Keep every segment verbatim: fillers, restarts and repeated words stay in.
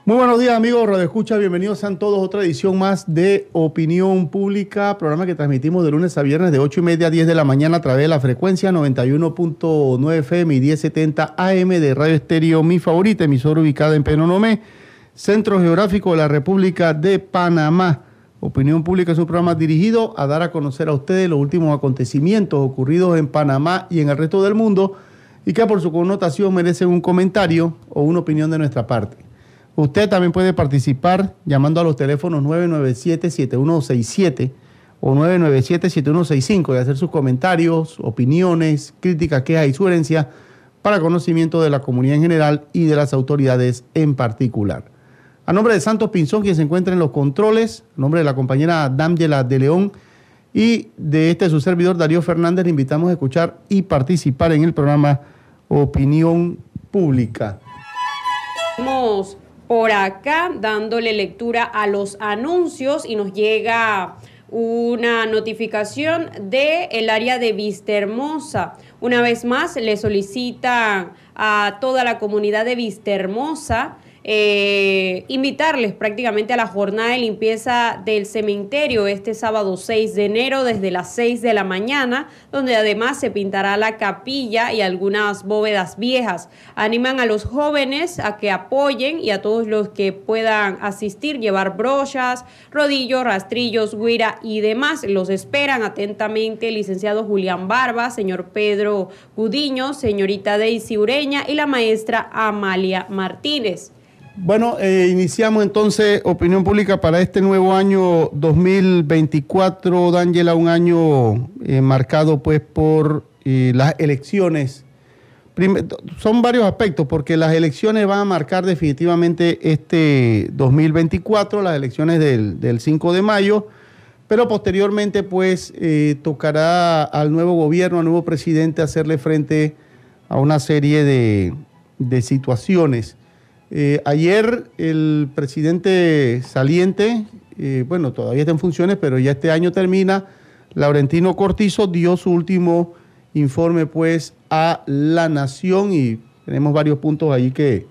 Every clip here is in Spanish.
Muy buenos días, amigos Radio Escucha, bienvenidos sean todos a otra edición más de Opinión Pública, programa que transmitimos de lunes a viernes de ocho y media a diez de la mañana a través de la frecuencia noventa y uno punto nueve F M y diez setenta A M de Radio Estéreo, mi favorita, emisora ubicada en Penonomé, Centro Geográfico de la República de Panamá. Opinión Pública es un programa dirigido a dar a conocer a ustedes los últimos acontecimientos ocurridos en Panamá y en el resto del mundo y que por su connotación merecen un comentario o una opinión de nuestra parte. Usted también puede participar llamando a los teléfonos nueve nueve siete, siete uno seis siete o nueve nueve siete, siete uno seis cinco y hacer sus comentarios, opiniones, críticas, quejas y sugerencias para conocimiento de la comunidad en general y de las autoridades en particular. A nombre de Santos Pinzón, quien se encuentra en los controles, a nombre de la compañera Dángela de León y de este su servidor Darío Fernández, le invitamos a escuchar y participar en el programa Opinión Pública. Estamos por acá dándole lectura a los anuncios y nos llega una notificación del área de Vistahermosa. Una vez más le solicitan a toda la comunidad de Vistahermosa Eh, invitarles prácticamente a la jornada de limpieza del cementerio este sábado seis de enero desde las seis de la mañana, donde además se pintará la capilla y algunas bóvedas viejas. Animan a los jóvenes a que apoyen y a todos los que puedan asistir, llevar brochas, rodillos, rastrillos, guira y demás. Los esperan atentamente el licenciado Julián Barba, señor Pedro Gudiño, señorita Daisy Ureña y la maestra Amalia Martínez. Bueno, eh, iniciamos entonces Opinión Pública para este nuevo año dos mil veinticuatro, Dángela, un año eh, marcado pues por eh, las elecciones. Primer, son varios aspectos, porque las elecciones van a marcar definitivamente este dos mil veinticuatro, las elecciones del, del cinco de mayo, pero posteriormente pues eh, tocará al nuevo gobierno, al nuevo presidente hacerle frente a una serie de, de situaciones. Eh, ayer el presidente saliente, eh, bueno, todavía está en funciones, pero ya este año termina, Laurentino Cortizo dio su último informe pues a la nación y tenemos varios puntos ahí que,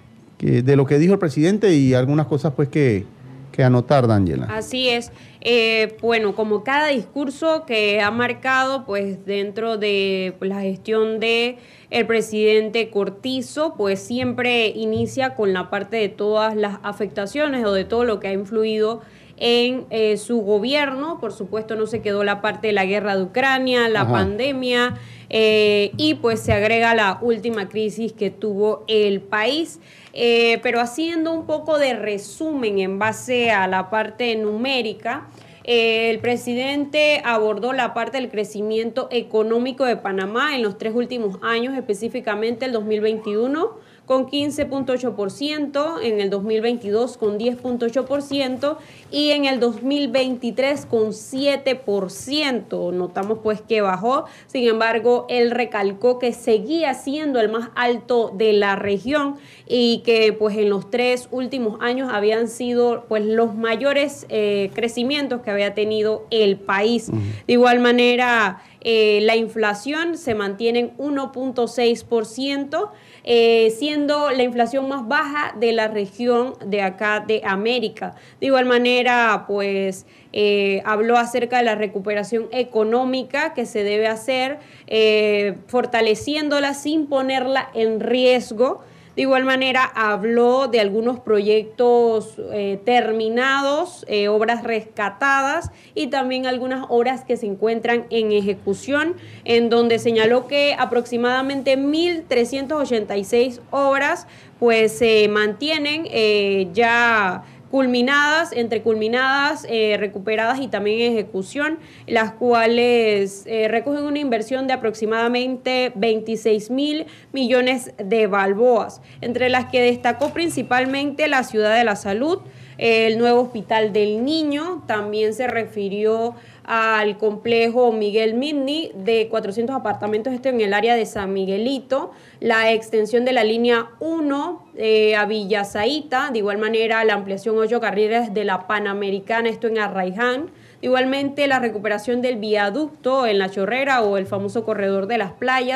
que de lo que dijo el presidente y algunas cosas pues que, que anotar, Dángela. Así es. Eh, bueno, como cada discurso que ha marcado pues dentro de pues, la gestión de el presidente Cortizo, pues siempre inicia con la parte de todas las afectaciones o de todo lo que ha influido en eh, su gobierno. Por supuesto no se quedó la parte de la guerra de Ucrania, la Ajá. pandemia eh, y pues se agrega la última crisis que tuvo el país. Eh, pero haciendo un poco de resumen en base a la parte numérica, eh, el presidente abordó la parte del crecimiento económico de Panamá en los tres últimos años, específicamente el dos mil veintiuno con quince punto ocho por ciento, en el dos mil veintidós con diez punto ocho por ciento y en el dos mil veintitrés con siete por ciento. Notamos pues que bajó, sin embargo, él recalcó que seguía siendo el más alto de la región y que pues en los tres últimos años habían sido pues los mayores eh, crecimientos que había tenido el país. Uh-huh. De igual manera, eh, la inflación se mantiene en uno punto seis por ciento, Eh, siendo la inflación más baja de la región de acá de América. De igual manera, pues eh, habló acerca de la recuperación económica que se debe hacer, eh, fortaleciéndola sin ponerla en riesgo. De igual manera, habló de algunos proyectos eh, terminados, eh, obras rescatadas y también algunas obras que se encuentran en ejecución, en donde señaló que aproximadamente mil trescientas ochenta y seis obras pues se eh, mantienen eh, ya culminadas, entre culminadas, eh, recuperadas y también en ejecución, las cuales eh, recogen una inversión de aproximadamente veintiséis mil millones de balboas, entre las que destacó principalmente la Ciudad de la Salud, eh, el nuevo Hospital del Niño. También se refirió al complejo Miguel Mitni de cuatrocientos apartamentos, esto en el área de San Miguelito, la extensión de la línea uno eh, a Villa Zaita, de igual manera la ampliación ocho carriles de la Panamericana, esto en Arraiján, igualmente la recuperación del viaducto en La Chorrera o el famoso corredor de las playas,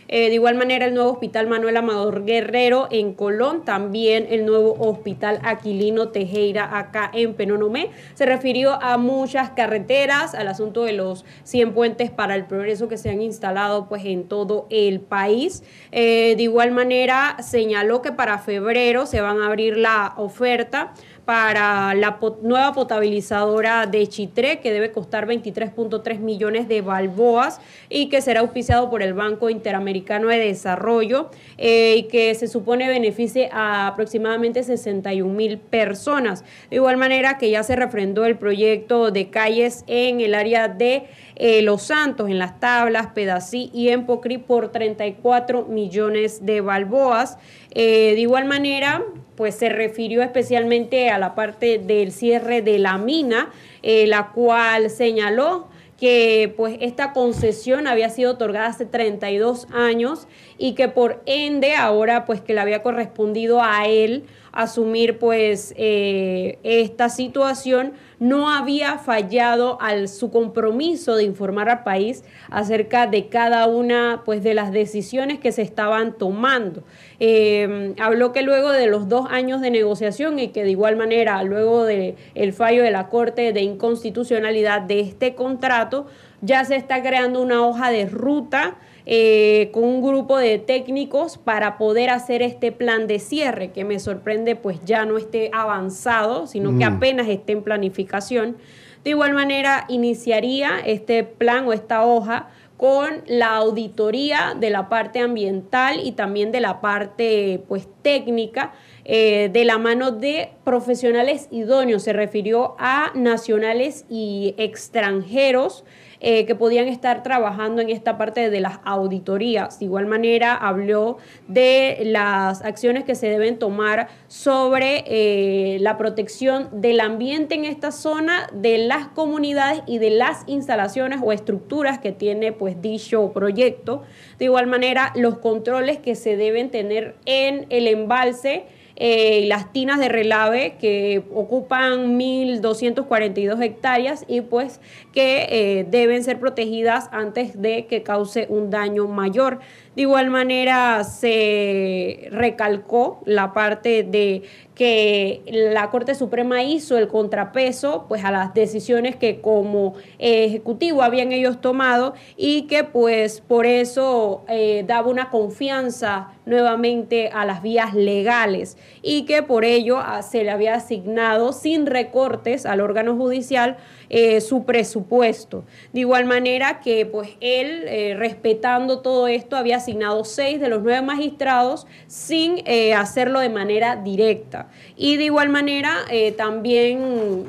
Eh, de igual manera, el nuevo Hospital Manuel Amador Guerrero en Colón, también el nuevo Hospital Aquilino Tejera acá en Penonomé. Se refirió a muchas carreteras, al asunto de los cien puentes para el progreso que se han instalado pues en todo el país. Eh, de igual manera, señaló que para febrero se van a abrir la oferta para la pot- nueva potabilizadora de Chitré, que debe costar veintitrés punto tres millones de balboas y que será auspiciado por el Banco Interamericano de Desarrollo, eh, y que se supone beneficie a aproximadamente sesenta y un mil personas. De igual manera que ya se refrendó el proyecto de calles en el área de eh, Los Santos, en Las Tablas, Pedací y en Pocrí por treinta y cuatro millones de balboas. Eh, de igual manera, pues se refirió especialmente a la parte del cierre de la mina, eh, la cual señaló que pues esta concesión había sido otorgada hace treinta y dos años y que por ende ahora pues que le había correspondido a él asumir pues eh, esta situación, no había fallado al su compromiso de informar al país acerca de cada una pues de las decisiones que se estaban tomando. Eh, habló que luego de los dos años de negociación y que de igual manera luego del fallo de la Corte de Inconstitucionalidad de este contrato, ya se está creando una hoja de ruta eh, con un grupo de técnicos para poder hacer este plan de cierre, que me sorprende pues ya no esté avanzado, sino mm. que apenas esté en planificación. De igual manera, iniciaría este plan o esta hoja con la auditoría de la parte ambiental y también de la parte pues técnica, eh, de la mano de profesionales idóneos. Se refirió a nacionales y extranjeros eh, que podían estar trabajando en esta parte de las auditorías. De igual manera, habló de las acciones que se deben tomar sobre eh, la protección del ambiente en esta zona, de las comunidades y de las instalaciones o estructuras que tiene pues dicho proyecto. De igual manera, los controles que se deben tener en el embalse y eh, las tinas de relave que ocupan mil doscientas cuarenta y dos hectáreas y pues que eh, deben ser protegidas antes de que cause un daño mayor. De igual manera se recalcó la parte de que la Corte Suprema hizo el contrapeso pues a las decisiones que como ejecutivo habían ellos tomado y que pues por eso eh, daba una confianza nuevamente a las vías legales y que por ello se le había asignado sin recortes al órgano judicial eh, su presupuesto. De igual manera que pues él, eh, respetando todo esto, había asignado seis de los nueve magistrados sin eh, hacerlo de manera directa. Y de igual manera eh, también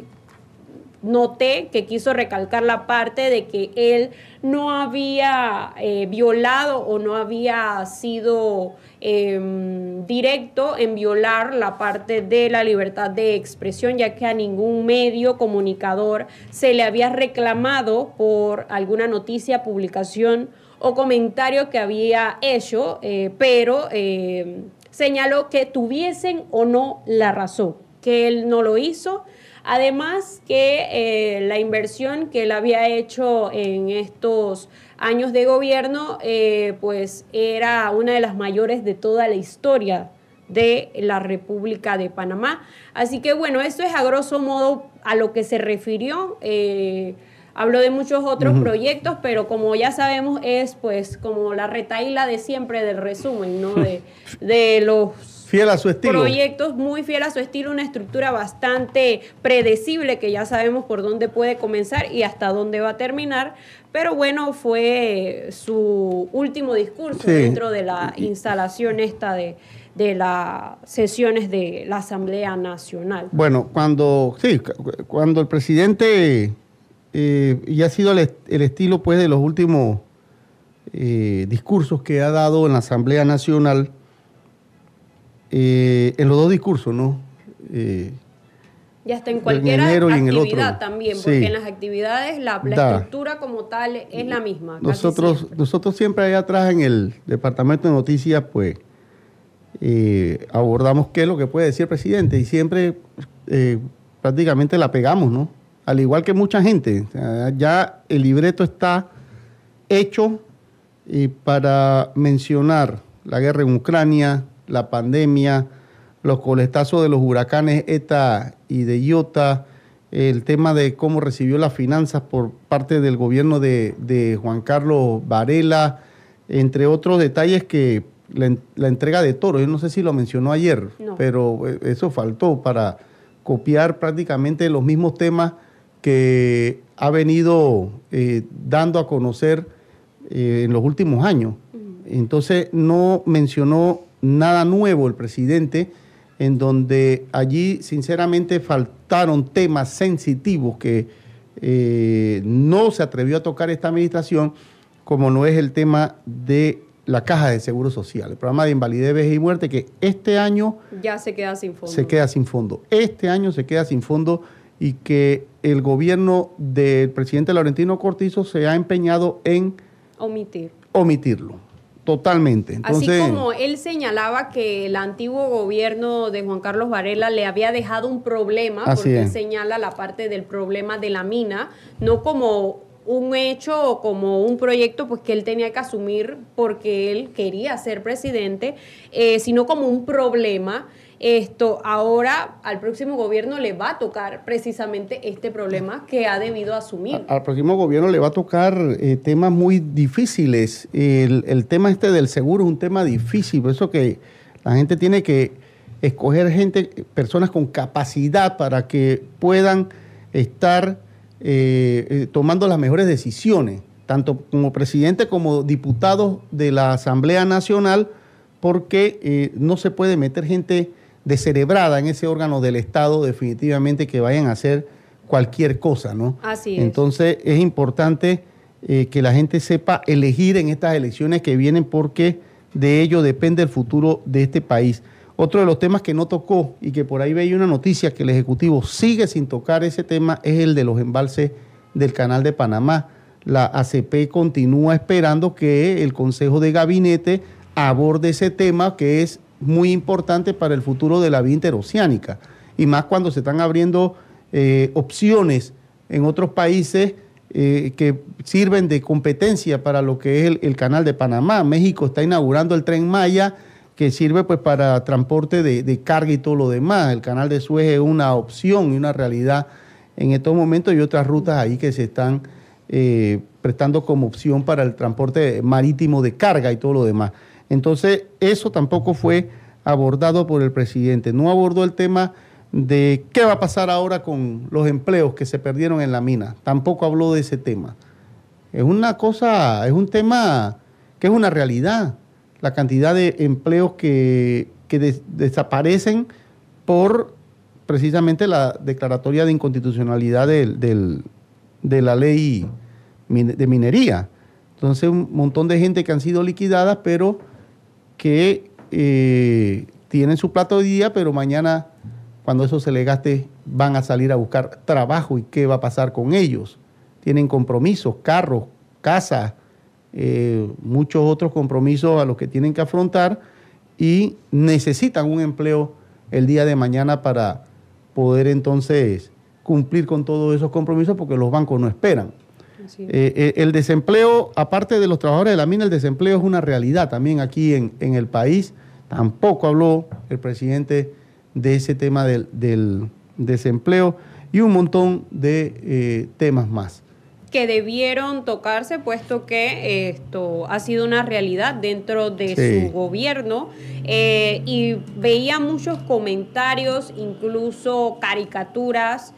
noté que quiso recalcar la parte de que él no había eh, violado o no había sido eh, directo en violar la parte de la libertad de expresión, ya que a ningún medio comunicador se le había reclamado por alguna noticia, publicación o comentario que había hecho, eh, pero eh, señaló que tuviesen o no la razón, que él no lo hizo. Además que eh, la inversión que él había hecho en estos años de gobierno eh, pues era una de las mayores de toda la historia de la República de Panamá. Así que bueno, esto es a grosso modo a lo que se refirió. Eh, habló de muchos otros uh-huh. proyectos, pero como ya sabemos es pues como la retahíla de siempre del resumen, ¿no? De, de los fiel a su estilo. Proyectos muy fiel a su estilo, una estructura bastante predecible que ya sabemos por dónde puede comenzar y hasta dónde va a terminar. Pero bueno, fue su último discurso sí. dentro de la instalación esta de, de las sesiones de la Asamblea Nacional. Bueno, cuando, sí, cuando el presidente, eh, y ha sido el, el estilo pues de los últimos eh, discursos que ha dado en la Asamblea Nacional, Eh, en los dos discursos, ¿no? Eh, ya está en cualquier en actividad también, porque sí. en las actividades la, la estructura como tal es la misma. Nosotros, nosotros siempre allá atrás en el Departamento de Noticias, pues, eh, abordamos qué es lo que puede decir el presidente y siempre eh, prácticamente la pegamos, ¿no? Al igual que mucha gente. O sea, ya el libreto está hecho y para mencionar la guerra en Ucrania, la pandemia, los coletazos de los huracanes ETA y de Iota, el tema de cómo recibió las finanzas por parte del gobierno de, de Juan Carlos Varela, entre otros detalles que la, la entrega de toros, yo no sé si lo mencionó ayer, no. pero eso faltó para copiar prácticamente los mismos temas que ha venido eh, dando a conocer eh, en los últimos años. Uh-huh. Entonces no mencionó nada nuevo el presidente, en donde allí sinceramente faltaron temas sensitivos que eh, no se atrevió a tocar esta administración, como no es el tema de la Caja de Seguro Social, el programa de invalidez, vejez y muerte, que este año ya se queda sin fondo. Se queda sin fondo. Este año se queda sin fondo y que el gobierno del presidente Laurentino Cortizo se ha empeñado en omitir. omitirlo. Totalmente. Entonces, así como él señalaba que el antiguo gobierno de Juan Carlos Varela le había dejado un problema, porque él señala la parte del problema de la mina, no como un hecho o como un proyecto pues que él tenía que asumir porque él quería ser presidente, eh, sino como un problema. Esto ahora al próximo gobierno le va a tocar precisamente este problema que ha debido asumir. Al, al próximo gobierno le va a tocar eh, temas muy difíciles. El, el tema este del seguro es un tema difícil, por eso que la gente tiene que escoger gente, personas con capacidad para que puedan estar eh, eh, tomando las mejores decisiones, tanto como presidente como diputados de la Asamblea Nacional, porque eh, no se puede meter gente descerebrada en ese órgano del Estado, definitivamente, que vayan a hacer cualquier cosa, ¿no? Así es. Entonces es importante eh, que la gente sepa elegir en estas elecciones que vienen, porque de ello depende el futuro de este país. Otro de los temas que no tocó y que por ahí veía una noticia que el Ejecutivo sigue sin tocar ese tema es el de los embalses del Canal de Panamá. La A C P continúa esperando que el Consejo de Gabinete aborde ese tema, que es muy importante para el futuro de la vía interoceánica, y más cuando se están abriendo eh, opciones en otros países eh, que sirven de competencia para lo que es el, el Canal de Panamá. México está inaugurando el Tren Maya, que sirve pues para transporte de, de carga y todo lo demás. El Canal de Suez es una opción y una realidad en estos momentos, y otras rutas ahí que se están eh, prestando como opción para el transporte marítimo de carga y todo lo demás. Entonces, eso tampoco fue abordado por el presidente. No abordó el tema de qué va a pasar ahora con los empleos que se perdieron en la mina. Tampoco habló de ese tema. Es una cosa, es un tema que es una realidad. La cantidad de empleos que, que des, desaparecen por precisamente la declaratoria de inconstitucionalidad del, del, de la ley de minería. Entonces, un montón de gente que han sido liquidadas, pero que eh, tienen su plato de día, pero mañana, cuando eso se les gaste, van a salir a buscar trabajo. ¿Y qué va a pasar con ellos? Tienen compromisos, carros, casas, eh, muchos otros compromisos a los que tienen que afrontar, y necesitan un empleo el día de mañana para poder entonces cumplir con todos esos compromisos, porque los bancos no esperan. Eh, el desempleo, aparte de los trabajadores de la mina, el desempleo es una realidad también aquí en, en el país. Tampoco habló el presidente de ese tema del, del desempleo, y un montón de eh, temas más que debieron tocarse, puesto que esto ha sido una realidad dentro de sí. su gobierno, eh, y veía muchos comentarios, incluso caricaturas,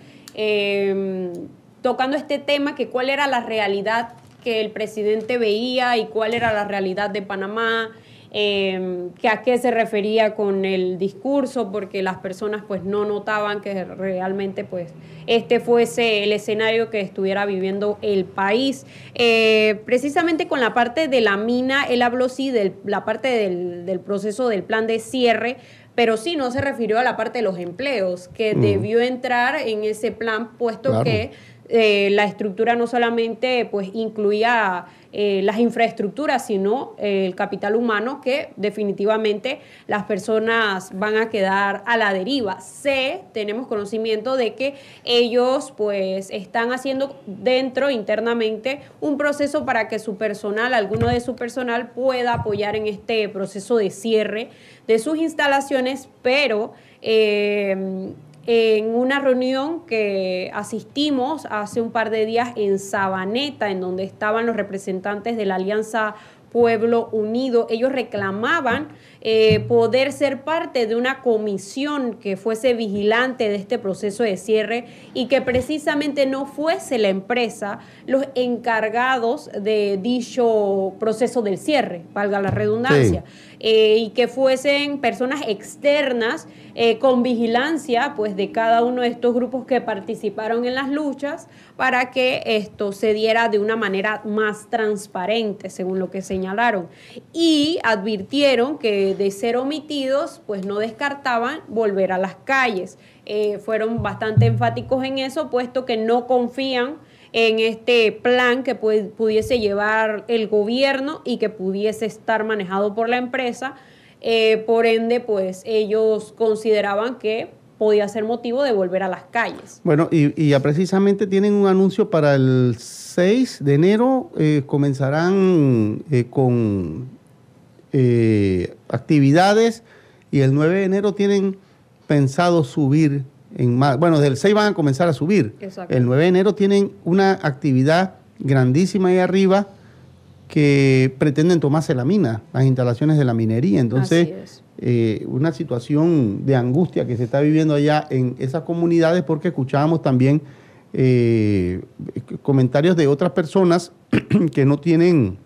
eh, tocando este tema, que cuál era la realidad que el presidente veía y cuál era la realidad de Panamá, eh, que a qué se refería con el discurso, porque las personas pues no notaban que realmente pues este fuese el escenario que estuviera viviendo el país. Eh, precisamente con la parte de la mina, él habló sí de la parte del, del proceso del plan de cierre, pero sí no se refirió a la parte de los empleos, que mm. debió entrar en ese plan, puesto claro. que eh, la estructura no solamente pues incluía eh, las infraestructuras, sino eh, el capital humano, que definitivamente las personas van a quedar a la deriva. Sé, tenemos conocimiento de que ellos pues están haciendo dentro, internamente, un proceso para que su personal, alguno de su personal, pueda apoyar en este proceso de cierre de sus instalaciones, pero eh, en una reunión que asistimos hace un par de días en Sabaneta, en donde estaban los representantes de la Alianza Pueblo Unido, ellos reclamaban eh, poder ser parte de una comisión que fuese vigilante de este proceso de cierre y que precisamente no fuese la empresa los encargados de dicho proceso del cierre, valga la redundancia. Sí. Eh, y que fuesen personas externas eh, con vigilancia pues de cada uno de estos grupos que participaron en las luchas, para que esto se diera de una manera más transparente, según lo que señalaron, y advirtieron que de ser omitidos pues no descartaban volver a las calles. Eh, fueron bastante enfáticos en eso, puesto que no confían en este plan que pudiese llevar el gobierno y que pudiese estar manejado por la empresa. Eh, por ende, pues ellos consideraban que podía ser motivo de volver a las calles. Bueno, y, y ya precisamente tienen un anuncio para el seis de enero, eh, comenzarán eh, con eh, actividades, y el nueve de enero tienen pensado subir. En más, bueno, del seis van a comenzar a subir. Exacto. El nueve de enero tienen una actividad grandísima ahí arriba que pretenden tomarse la mina, las instalaciones de la minería. Entonces, eh, una situación de angustia que se está viviendo allá en esas comunidades, porque escuchábamos también eh, comentarios de otras personas que no tienen,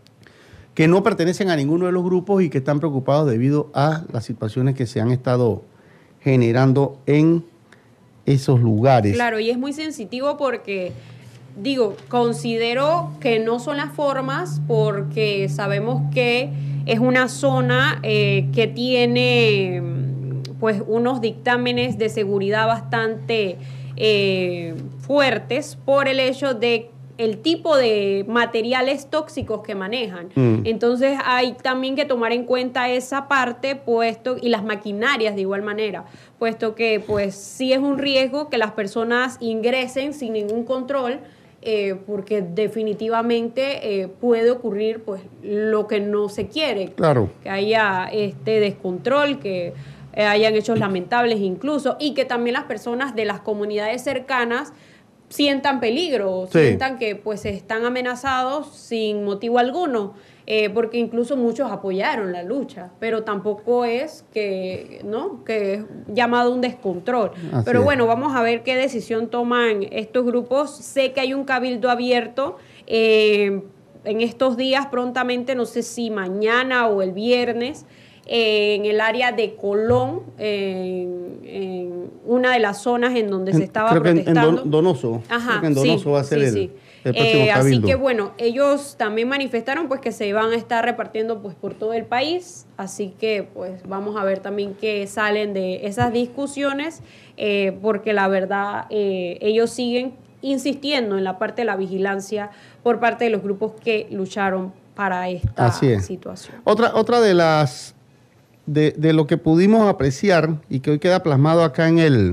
que no pertenecen a ninguno de los grupos y que están preocupados debido a las situaciones que se han estado generando en esos lugares. Claro, y es muy sensitivo porque, digo, considero que no son las formas, porque sabemos que es una zona eh, que tiene pues unos dictámenes de seguridad bastante eh, fuertes por el hecho de el tipo de materiales tóxicos que manejan. Mm. Entonces hay también que tomar en cuenta esa parte, puesto, y las maquinarias de igual manera, puesto que pues sí es un riesgo que las personas ingresen sin ningún control, eh, porque definitivamente eh, puede ocurrir pues lo que no se quiere. Claro. Que haya este descontrol, que eh, hayan hechos lamentables incluso, y que también las personas de las comunidades cercanas sientan peligro, sí. sientan que pues están amenazados sin motivo alguno, eh, porque incluso muchos apoyaron la lucha, pero tampoco es que, ¿no? que es llamado un descontrol. Así pero bueno, es. Vamos a ver qué decisión toman estos grupos. Sé que hay un cabildo abierto eh, en estos días prontamente, no sé si mañana o el viernes, en el área de Colón, en, en una de las zonas en donde en, se estaba creo protestando. Que en Donoso. Ajá, creo que en Donoso sí, va a ser sí, el, sí. el próximo eh, cabildo. Así que bueno, ellos también manifestaron pues que se van a estar repartiendo pues por todo el país, así que pues vamos a ver también qué salen de esas discusiones, eh, porque la verdad eh, ellos siguen insistiendo en la parte de la vigilancia por parte de los grupos que lucharon para esta situación. Otra, otra de las De, de lo que pudimos apreciar y que hoy queda plasmado acá en el,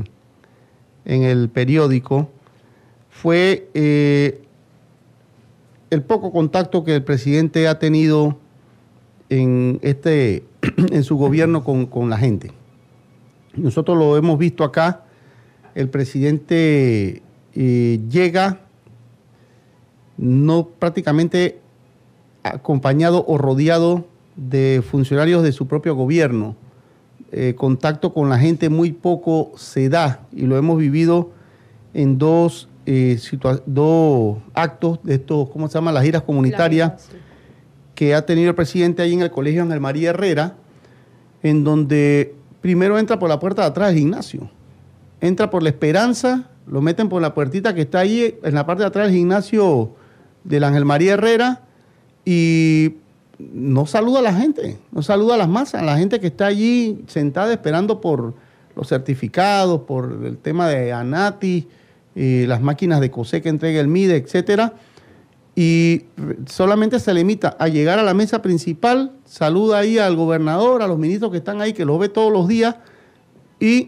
en el periódico fue eh, el poco contacto que el presidente ha tenido en, este, en su gobierno con, con la gente. Nosotros lo hemos visto acá, el presidente eh, llega no prácticamente acompañado o rodeado de funcionarios de su propio gobierno. Eh, contacto con la gente muy poco se da, y lo hemos vivido en dos, eh, dos actos de estos, ¿cómo se llama? Las giras comunitarias la, sí. que ha tenido el presidente ahí en el Colegio Ángel María Herrera, en donde primero entra por la puerta de atrás del gimnasio, entra por La Esperanza, lo meten por la puertita que está ahí en la parte de atrás del gimnasio del Ángel María Herrera, y no saluda a la gente, no saluda a las masas, a la gente que está allí sentada esperando por los certificados, por el tema de ANATI, eh, las máquinas de coser que entrega el M I D E, etcétera, y solamente se limita a llegar a la mesa principal, saluda ahí al gobernador, a los ministros que están ahí, que los ve todos los días, y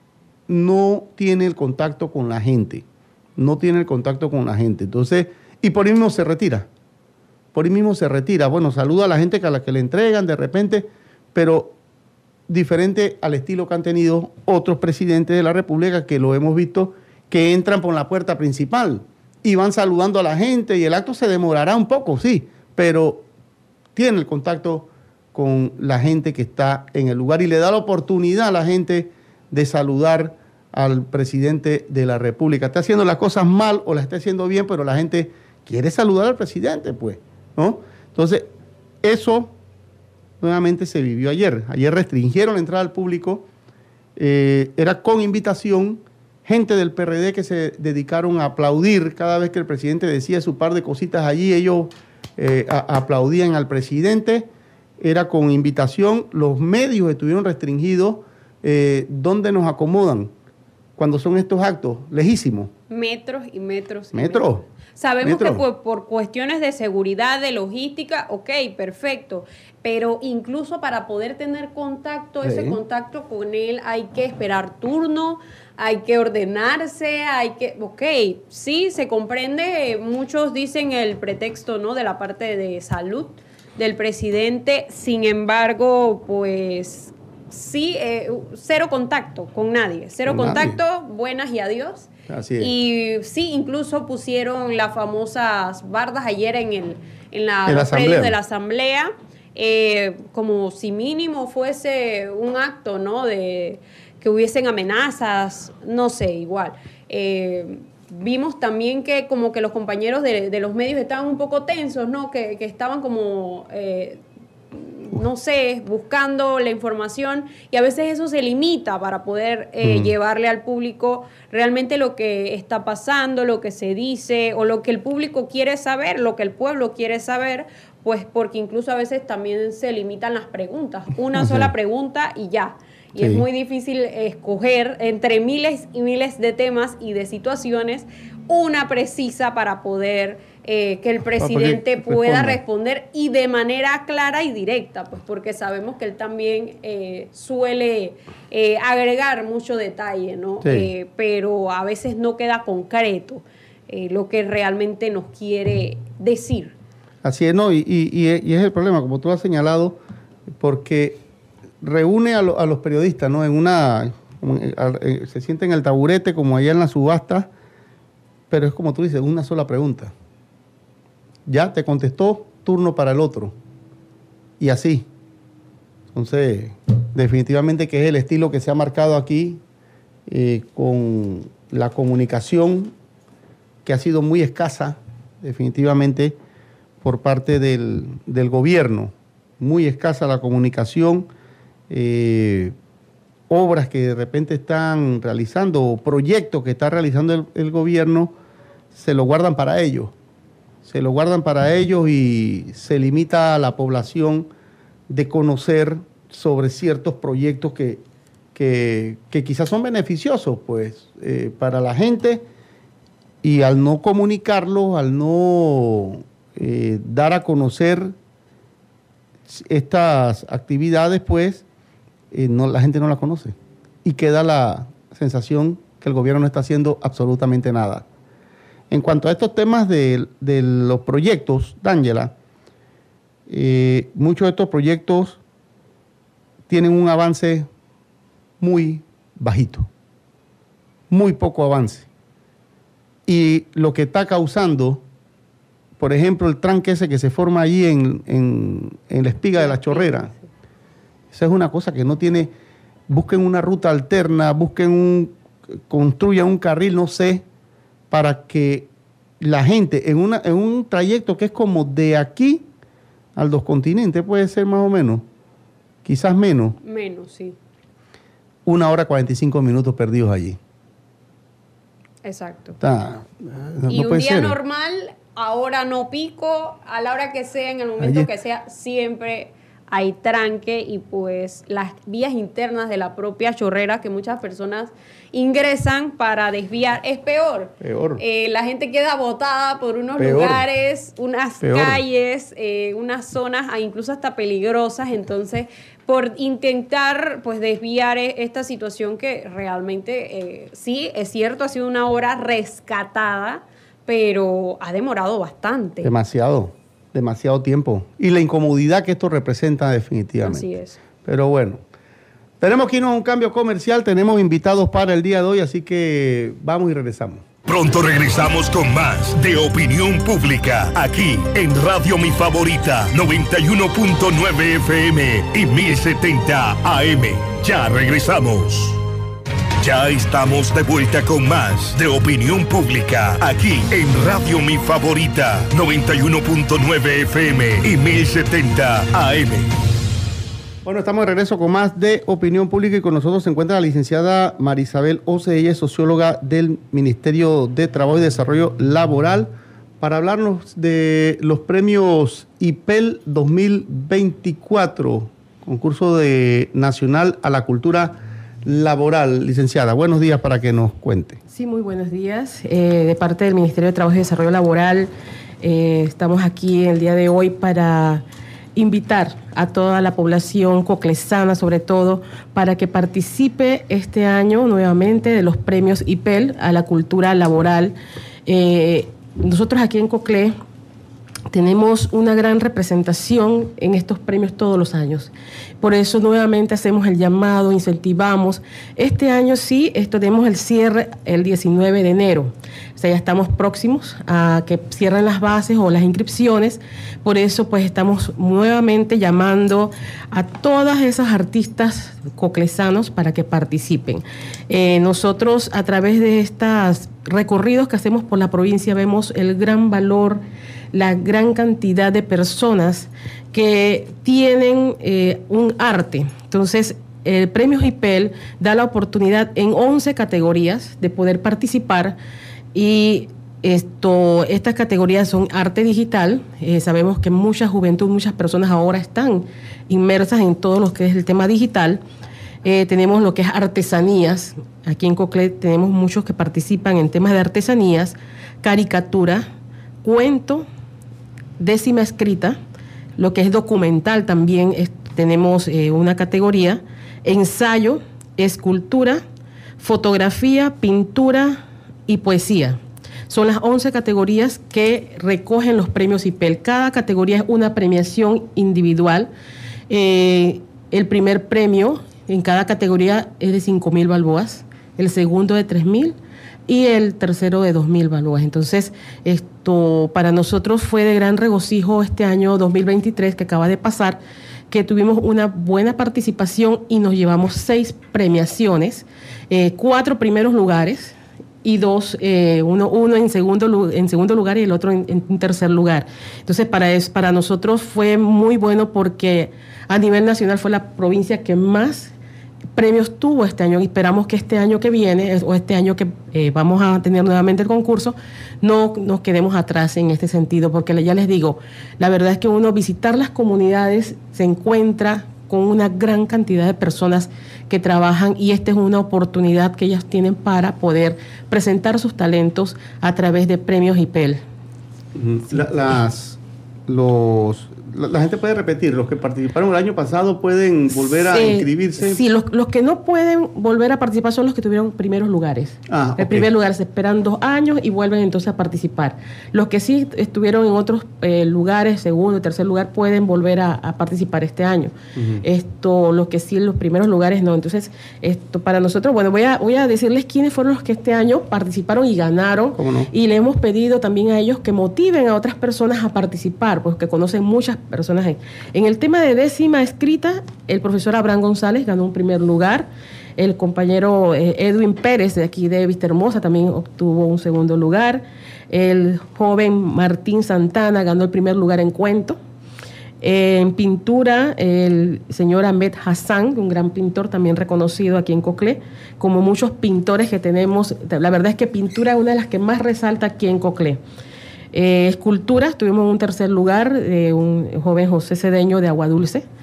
no tiene el contacto con la gente, no tiene el contacto con la gente. Entonces, y por ahí mismo se retira, por ahí mismo se retira. Bueno, saluda a la gente que a la que le entregan de repente, pero diferente al estilo que han tenido otros presidentes de la República, que lo hemos visto, que entran por la puerta principal y van saludando a la gente, y el acto se demorará un poco, sí, pero tiene el contacto con la gente que está en el lugar y le da la oportunidad a la gente de saludar al presidente de la República. Está haciendo las cosas mal o las está haciendo bien, pero la gente quiere saludar al presidente, pues, ¿no? Entonces, eso nuevamente se vivió ayer. Ayer restringieron la entrada al público, eh, era con invitación, gente del P R D que se dedicaron a aplaudir cada vez que el presidente decía su par de cositas allí, ellos eh, a, aplaudían al presidente, era con invitación, los medios estuvieron restringidos. Eh, ¿Dónde nos acomodan cuando son estos actos? Lejísimos. Metros y metros. Y ¿Metros? metros. Sabemos Metro. que por, por cuestiones de seguridad, de logística, ok, perfecto, pero incluso para poder tener contacto, sí. ese contacto con él, hay que esperar turno, hay que ordenarse, hay que, ok, sí, se comprende, muchos dicen el pretexto, ¿no?, de la parte de salud del presidente, sin embargo, pues sí, eh, cero contacto con nadie, cero con contacto, nadie. Buenas y adiós. Así es. Y sí, incluso pusieron las famosas bardas ayer en el en la, en los la predios de la asamblea, eh, como si mínimo fuese un acto, ¿no?, de que hubiesen amenazas, no sé, igual. Eh, vimos también que como que los compañeros de, de los medios estaban un poco tensos, ¿no?, que, que estaban como... Eh, no sé, buscando la información, y a veces eso se limita para poder eh, mm. llevarle al público realmente lo que está pasando, lo que se dice, o lo que el público quiere saber, lo que el pueblo quiere saber, pues porque incluso a veces también se limitan las preguntas, una uh-huh. sola pregunta y ya. Y sí. es muy difícil escoger entre miles y miles de temas y de situaciones una precisa para poder eh, que el presidente pueda responder y de manera clara y directa, pues porque sabemos que él también eh, suele eh, agregar mucho detalle, ¿no? Sí. Eh, pero a veces no queda concreto eh, lo que realmente nos quiere decir. Así es, no, y, y, y es el problema, como tú has señalado, porque reúne a, lo, a los periodistas, ¿no? En una, se sienta en el taburete como allá en la subasta, pero es como tú dices, una sola pregunta. Ya te contestó, turno para el otro. Y así. Entonces, definitivamente que es el estilo que se ha marcado aquí eh, con la comunicación que ha sido muy escasa, definitivamente, por parte del, del gobierno. Muy escasa la comunicación. Eh, obras que de repente están realizando o proyectos que está realizando el, el gobierno, se lo guardan para ellos, se lo guardan para ellos y se limita a la población de conocer sobre ciertos proyectos que, que, que quizás son beneficiosos pues, eh, para la gente, y al no comunicarlos, al no eh, dar a conocer estas actividades, pues, Eh, no, la gente no la conoce y queda la sensación que el gobierno no está haciendo absolutamente nada. En cuanto a estos temas de, de los proyectos, D'Angela, eh, muchos de estos proyectos tienen un avance muy bajito, muy poco avance. Y lo que está causando, por ejemplo, el tranque ese que se forma allí en, en, en la espiga de la Chorrera, esa es una cosa que no tiene. Busquen una ruta alterna, busquen un, construyan un carril, no sé, para que la gente en, una, en un trayecto que es como de aquí al dos continentes, puede ser más o menos, quizás menos. Menos, sí. Una hora cuarenta y cinco minutos perdidos allí. Exacto. Está, no, y no un día ser. normal, ahora no pico, a la hora que sea, en el momento Allí. que sea, siempre hay tranque y pues las vías internas de la propia chorrera que muchas personas ingresan para desviar es peor. Peor. Eh, la gente queda botada por unos peor. lugares, unas peor. calles, eh, unas zonas incluso hasta peligrosas. Entonces, por intentar pues desviar esta situación que realmente eh, sí, es cierto, ha sido una obra rescatada, pero ha demorado bastante. Demasiado. demasiado tiempo y la incomodidad que esto representa definitivamente. Así es. Pero bueno, tenemos que irnos a un cambio comercial, tenemos invitados para el día de hoy, así que vamos y regresamos. Pronto regresamos con más de Opinión Pública, aquí en Radio Mi Favorita, noventa y uno punto nueve F M y mil setenta A M. Ya regresamos. Ya estamos de vuelta con más de Opinión Pública, aquí en Radio Mi Favorita, noventa y uno punto nueve F M y mil setenta A M. Bueno, estamos de regreso con más de Opinión Pública y con nosotros se encuentra la licenciada Marisabel Oce, ella es socióloga del Ministerio de Trabajo y Desarrollo Laboral, para hablarnos de los premios I P E L dos mil veinticuatro, concurso de nacional a la cultura laboral. Licenciada, buenos días para que nos cuente. Sí, muy buenos días. Eh, de parte del Ministerio de Trabajo y Desarrollo Laboral, eh, estamos aquí el día de hoy para invitar a toda la población coclesana, sobre todo, para que participe este año nuevamente de los premios I P E L a la cultura laboral. Eh, nosotros aquí en Coclé tenemos una gran representación en estos premios todos los años. Por eso nuevamente hacemos el llamado, incentivamos. Este año sí, esto tenemos el cierre el diecinueve de enero. O sea, ya estamos próximos a que cierren las bases o las inscripciones. Por eso pues estamos nuevamente llamando a todas esas artistas coclesanos para que participen. Eh, nosotros a través de estos recorridos que hacemos por la provincia vemos el gran valor, la gran cantidad de personas que tienen eh, un arte. Entonces, el Premio I P E L da la oportunidad en once categorías de poder participar y esto, estas categorías son arte digital. Eh, sabemos que mucha juventud, muchas personas ahora están inmersas en todo lo que es el tema digital. Eh, tenemos lo que es artesanías. Aquí en Coclé tenemos muchos que participan en temas de artesanías, caricatura, cuento, décima escrita, lo que es documental también es, tenemos eh, una categoría, ensayo, escultura, fotografía, pintura y poesía. Son las once categorías que recogen los premios I P E L. Cada categoría es una premiación individual. Eh, el primer premio en cada categoría es de cinco mil balboas, el segundo de tres mil y el tercero de dos mil balboas. Entonces, esto para nosotros fue de gran regocijo este año dos mil veintitrés que acaba de pasar, que tuvimos una buena participación y nos llevamos seis premiaciones, eh, cuatro primeros lugares y dos, eh, uno, uno en, segundo, en segundo lugar y el otro en, en tercer lugar. Entonces, para, es, para nosotros fue muy bueno porque a nivel nacional fue la provincia que más premios tuvo este año y esperamos que este año que viene o este año que eh, vamos a tener nuevamente el concurso no nos quedemos atrás en este sentido, porque ya les digo, la verdad es que uno visitar las comunidades se encuentra con una gran cantidad de personas que trabajan y esta es una oportunidad que ellas tienen para poder presentar sus talentos a través de premios I P E L. La, las, los, la, la gente puede repetir, los que participaron el año pasado pueden volver a sí, inscribirse. Sí, los, los que no pueden volver a participar son los que tuvieron primeros lugares. Ah, el okay. primer lugar se esperan dos años y vuelven entonces a participar. Los que sí estuvieron en otros eh, lugares, segundo, tercer lugar, pueden volver a, a participar este año. Uh-huh. Esto, los que sí en los primeros lugares no. Entonces, esto para nosotros, bueno, voy a, voy a decirles quiénes fueron los que este año participaron y ganaron. ¿Cómo no? Y le hemos pedido también a ellos que motiven a otras personas a participar, porque conocen muchas personas. En, en el tema de décima escrita, el profesor Abraham González ganó un primer lugar. El compañero eh, Edwin Pérez, de aquí de Vistahermosa, también obtuvo un segundo lugar. El joven Martín Santana ganó el primer lugar en cuento. Eh, en pintura, el señor Ahmed Hassan, un gran pintor también reconocido aquí en Coclé, como muchos pintores que tenemos. La verdad es que pintura es una de las que más resalta aquí en Coclé. Eh, esculturas, tuvimos un tercer lugar de un joven José Cedeño de Aguadulce.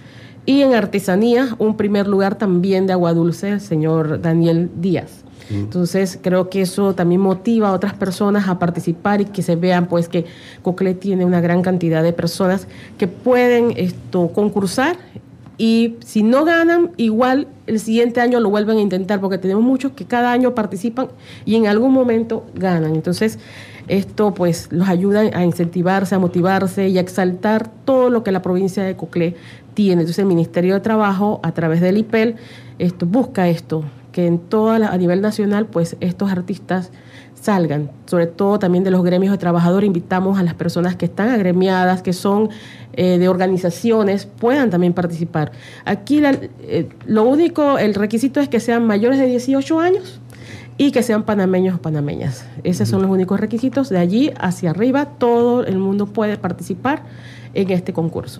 Y en artesanía, un primer lugar también de Agua Dulce, el señor Daniel Díaz. Entonces, creo que eso también motiva a otras personas a participar y que se vean pues que Coclé tiene una gran cantidad de personas que pueden esto concursar, y si no ganan, igual el siguiente año lo vuelven a intentar, porque tenemos muchos que cada año participan y en algún momento ganan. Entonces, esto pues los ayuda a incentivarse, a motivarse y a exaltar todo lo que la provincia de Coclé tiene. Entonces, el Ministerio de Trabajo, a través del I P E L, esto, busca esto, que en toda la, a nivel nacional, pues estos artistas salgan, sobre todo también de los gremios de trabajadores. Invitamos a las personas que están agremiadas, que son eh, de organizaciones, puedan también participar. Aquí la, eh, lo único, el requisito es que sean mayores de dieciocho años y que sean panameños o panameñas. Esos son los únicos requisitos. De allí hacia arriba, todo el mundo puede participar en este concurso.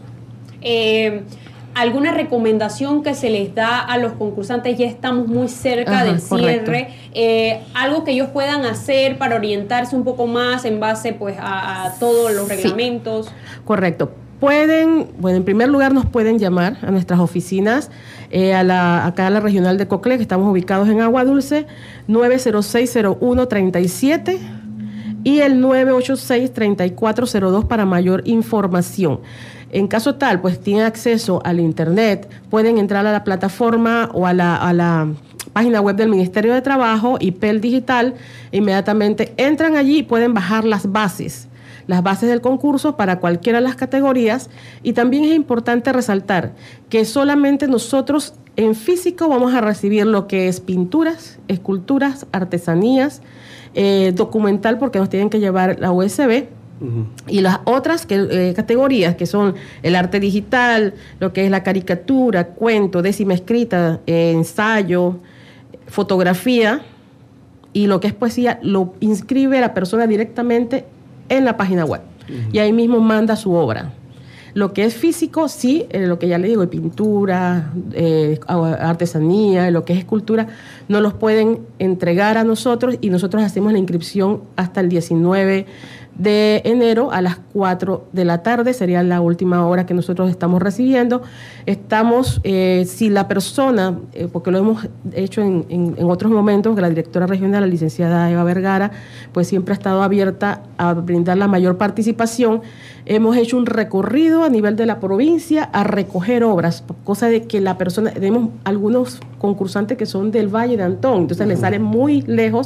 Eh, ¿Alguna recomendación que se les da a los concursantes? Ya estamos muy cerca Ajá, del cierre. Eh, algo que ellos puedan hacer para orientarse un poco más en base pues a, a todos los reglamentos. Sí, correcto. Pueden, bueno, en primer lugar nos pueden llamar a nuestras oficinas, eh, a la, acá a la regional de Coclé, que estamos ubicados en Agua Dulce, nueve cero seis cero uno tres siete y el nueve ocho seis tres cuatro cero dos para mayor información. En caso tal, pues tienen acceso al internet, pueden entrar a la plataforma o a la, a la página web del Ministerio de Trabajo, I P E L Digital, inmediatamente entran allí y pueden bajar las bases, las bases del concurso para cualquiera de las categorías. Y también es importante resaltar que solamente nosotros en físico vamos a recibir lo que es pinturas, esculturas, artesanías, eh, documental, porque nos tienen que llevar la U S B, y las otras que, eh, categorías, que son el arte digital, lo que es la caricatura, cuento, décima escrita, eh, ensayo, fotografía, y lo que es poesía, lo inscribe la persona directamente en la página web. Uh-huh. Y ahí mismo manda su obra. Lo que es físico, sí, eh, lo que ya le digo, pintura, eh, artesanía, lo que es escultura, nos los pueden entregar a nosotros, y nosotros hacemos la inscripción hasta el diecinueve de enero a las cuatro de la tarde, sería la última hora que nosotros estamos recibiendo. Estamos, eh, si la persona, eh, porque lo hemos hecho en, en, en otros momentos, que la directora regional, la licenciada Eva Vergara, pues siempre ha estado abierta a brindar la mayor participación. Hemos hecho un recorrido a nivel de la provincia a recoger obras, cosa de que la persona, tenemos algunos concursantes que son del Valle de Antón, entonces uh-huh. les sale muy lejos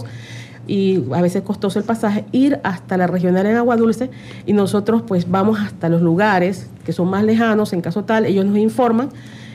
y a veces costoso el pasaje, ir hasta la regional en Agua Dulce, y nosotros pues vamos hasta los lugares que son más lejanos. En caso tal, ellos nos informan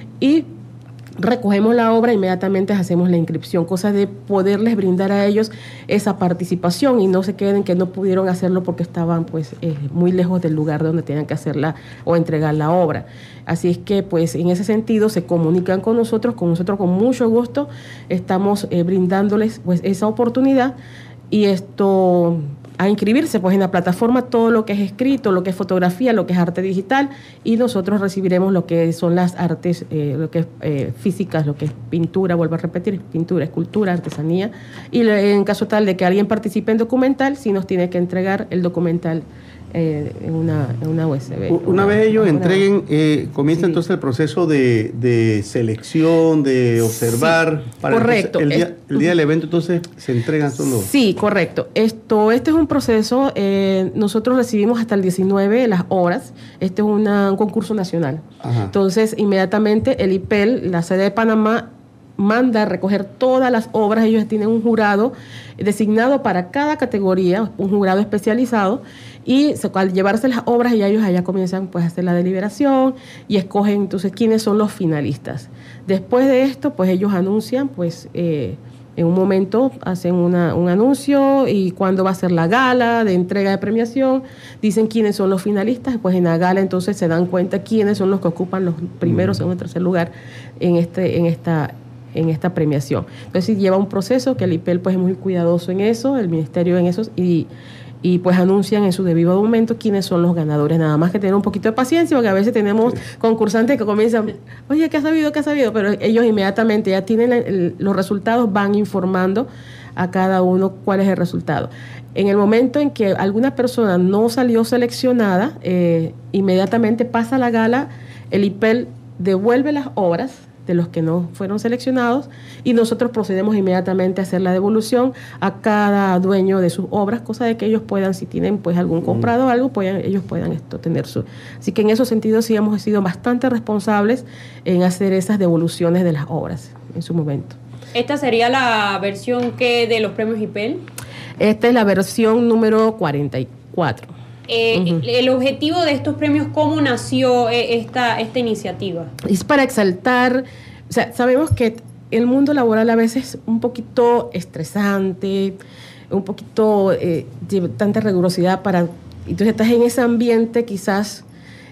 y recogemos la obra, inmediatamente hacemos la inscripción, cosa de poderles brindar a ellos esa participación y no se queden que no pudieron hacerlo porque estaban pues eh, muy lejos del lugar donde tenían que hacerla o entregar la obra. Así es que pues en ese sentido se comunican con nosotros, con nosotros con mucho gusto estamos eh, brindándoles pues esa oportunidad, y esto a inscribirse pues en la plataforma, todo lo que es escrito, lo que es fotografía, lo que es arte digital, y nosotros recibiremos lo que son las artes, eh, lo que es eh, físicas, lo que es pintura, vuelvo a repetir, pintura, escultura, artesanía, y en caso tal de que alguien participe en documental, sí nos tiene que entregar el documental eh, en, una, en una U S B. Una, una vez ellos una, entreguen, eh, comienza sí. entonces el proceso de, de selección, de observar. Sí, para correcto. El día, el día del evento entonces se entregan solo. Sí, correcto. Esto, este es un proceso, eh, nosotros recibimos hasta el diecinueve las horas, este es una, un concurso nacional. Ajá. Entonces, inmediatamente el I P E L, la sede de Panamá, manda a recoger todas las obras. Ellos tienen un jurado designado para cada categoría, un jurado especializado, y al llevarse las obras y ellos allá comienzan pues a hacer la deliberación y escogen entonces quiénes son los finalistas. Después de esto pues ellos anuncian pues eh, en un momento hacen una, un anuncio y cuándo va a ser la gala de entrega de premiación, dicen quiénes son los finalistas, pues en la gala entonces se dan cuenta quiénes son los que ocupan los primeros, segundo y tercer lugar en este en esta en esta premiación. Entonces lleva un proceso que el I P E L pues es muy cuidadoso en eso, el ministerio en eso, y y pues anuncian en su debido momento quiénes son los ganadores. Nada más que tener un poquito de paciencia, porque a veces tenemos sí. concursantes que comienzan, oye, ¿qué has sabido? ¿Qué has sabido? Pero ellos inmediatamente ya tienen el, los resultados, van informando a cada uno cuál es el resultado. En el momento en que alguna persona no salió seleccionada, eh, inmediatamente pasa a la gala, el I P E L devuelve las obras de los que no fueron seleccionados y nosotros procedemos inmediatamente a hacer la devolución a cada dueño de sus obras, cosa de que ellos puedan, si tienen pues algún comprado o algo, puedan, ellos puedan esto tener su... Así que en esos sentidos sí hemos sido bastante responsables en hacer esas devoluciones de las obras en su momento. ¿Esta sería la versión que de los premios I P E L? Esta es la versión número cuarenta y cuatro. Eh, uh-huh. El objetivo de estos premios, ¿cómo nació eh, esta, esta iniciativa? Es para exaltar, o sea, sabemos que el mundo laboral a veces es un poquito estresante, un poquito eh, de tanta rigurosidad para... Entonces estás en ese ambiente quizás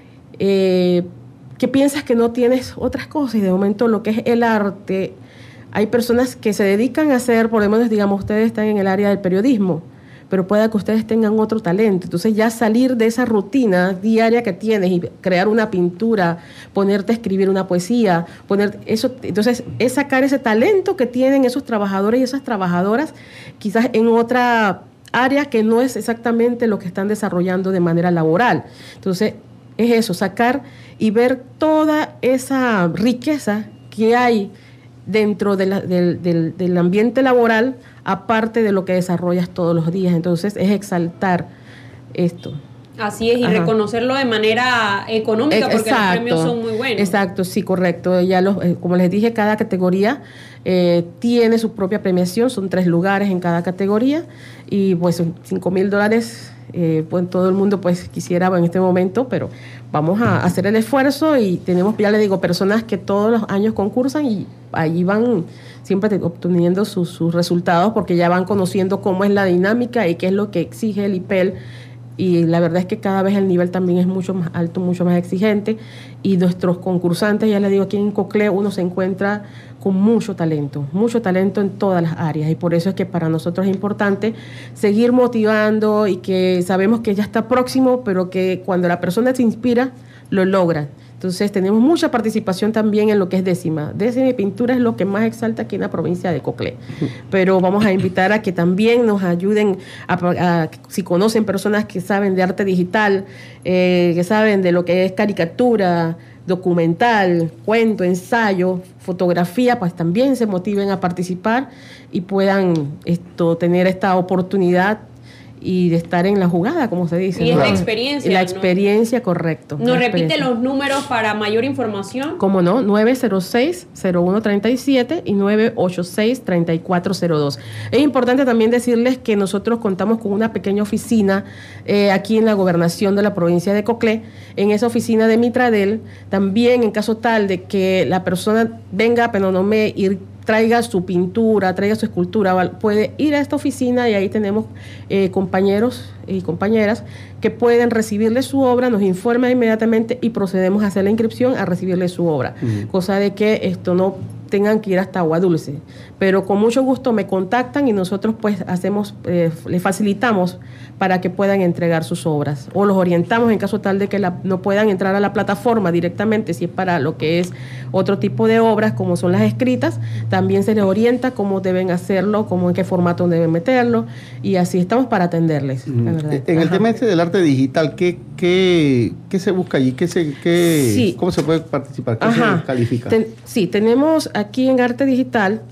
eh, que piensas que no tienes otras cosas y de momento lo que es el arte, hay personas que se dedican a hacer, por lo menos digamos, ustedes están en el área del periodismo, pero pueda que ustedes tengan otro talento. Entonces ya salir de esa rutina diaria que tienes y crear una pintura, ponerte a escribir una poesía, poner eso, entonces es sacar ese talento que tienen esos trabajadores y esas trabajadoras quizás en otra área que no es exactamente lo que están desarrollando de manera laboral. Entonces es eso, sacar y ver toda esa riqueza que hay dentro de la, del, del, del ambiente laboral, aparte de lo que desarrollas todos los días. Entonces, es exaltar esto. Así es, y Ajá. reconocerlo de manera económica, porque exacto, los premios son muy buenos. Exacto, sí, correcto. Ya los, eh, como les dije, cada categoría eh, tiene su propia premiación, son tres lugares en cada categoría, y pues cinco mil dólares, eh, pues todo el mundo pues quisiera en este momento, pero vamos a hacer el esfuerzo y tenemos, ya les digo, personas que todos los años concursan y allí van siempre obteniendo sus, sus resultados porque ya van conociendo cómo es la dinámica y qué es lo que exige el I P E L. Y la verdad es que cada vez el nivel también es mucho más alto, mucho más exigente. Y nuestros concursantes, ya les digo, aquí en COCLE uno se encuentra con mucho talento, mucho talento en todas las áreas. Y por eso es que para nosotros es importante seguir motivando y que sabemos que ya está próximo, pero que cuando la persona se inspira, lo logra. Entonces tenemos mucha participación también en lo que es décima. Décima y pintura es lo que más exalta aquí en la provincia de COCLE. Pero vamos a invitar a que también nos ayuden, a, a, a, si conocen personas que saben de arte digital, eh, que saben de lo que es caricatura, documental, cuento, ensayo, fotografía, pues también se motiven a participar y puedan esto, tener esta oportunidad y de estar en la jugada, como se dice. Y ¿no? es la experiencia. Y la ¿no? experiencia, correcto. ¿Nos repite los números para mayor información? Cómo no, nueve cero seis, cero uno tres siete y nueve ocho seis, tres cuatro cero dos. Es importante también decirles que nosotros contamos con una pequeña oficina eh, aquí en la gobernación de la provincia de COCLE. En esa oficina de Mitradel, también en caso tal de que la persona venga a Penonomé y traiga su pintura, traiga su escultura, puede ir a esta oficina y ahí tenemos eh, compañeros y compañeras que pueden recibirle su obra, nos informan inmediatamente y procedemos a hacer la inscripción a recibirle su obra. Uh-huh. Cosa de que esto no tengan que ir hasta Agua Dulce. Pero con mucho gusto me contactan y nosotros pues hacemos, eh, les facilitamos para que puedan entregar sus obras. O los orientamos en caso tal de que la, no puedan entrar a la plataforma directamente, si es para lo que es otro tipo de obras, como son las escritas, también se les orienta cómo deben hacerlo, cómo en qué formato deben meterlo, y así estamos para atenderles. Mm. La verdad. En Ajá. el tema este del arte digital, ¿qué, qué, qué se busca allí? ¿Qué se, qué, sí. ¿Cómo se puede participar? ¿Qué Ajá. se califica? Ten, sí, tenemos aquí en arte digital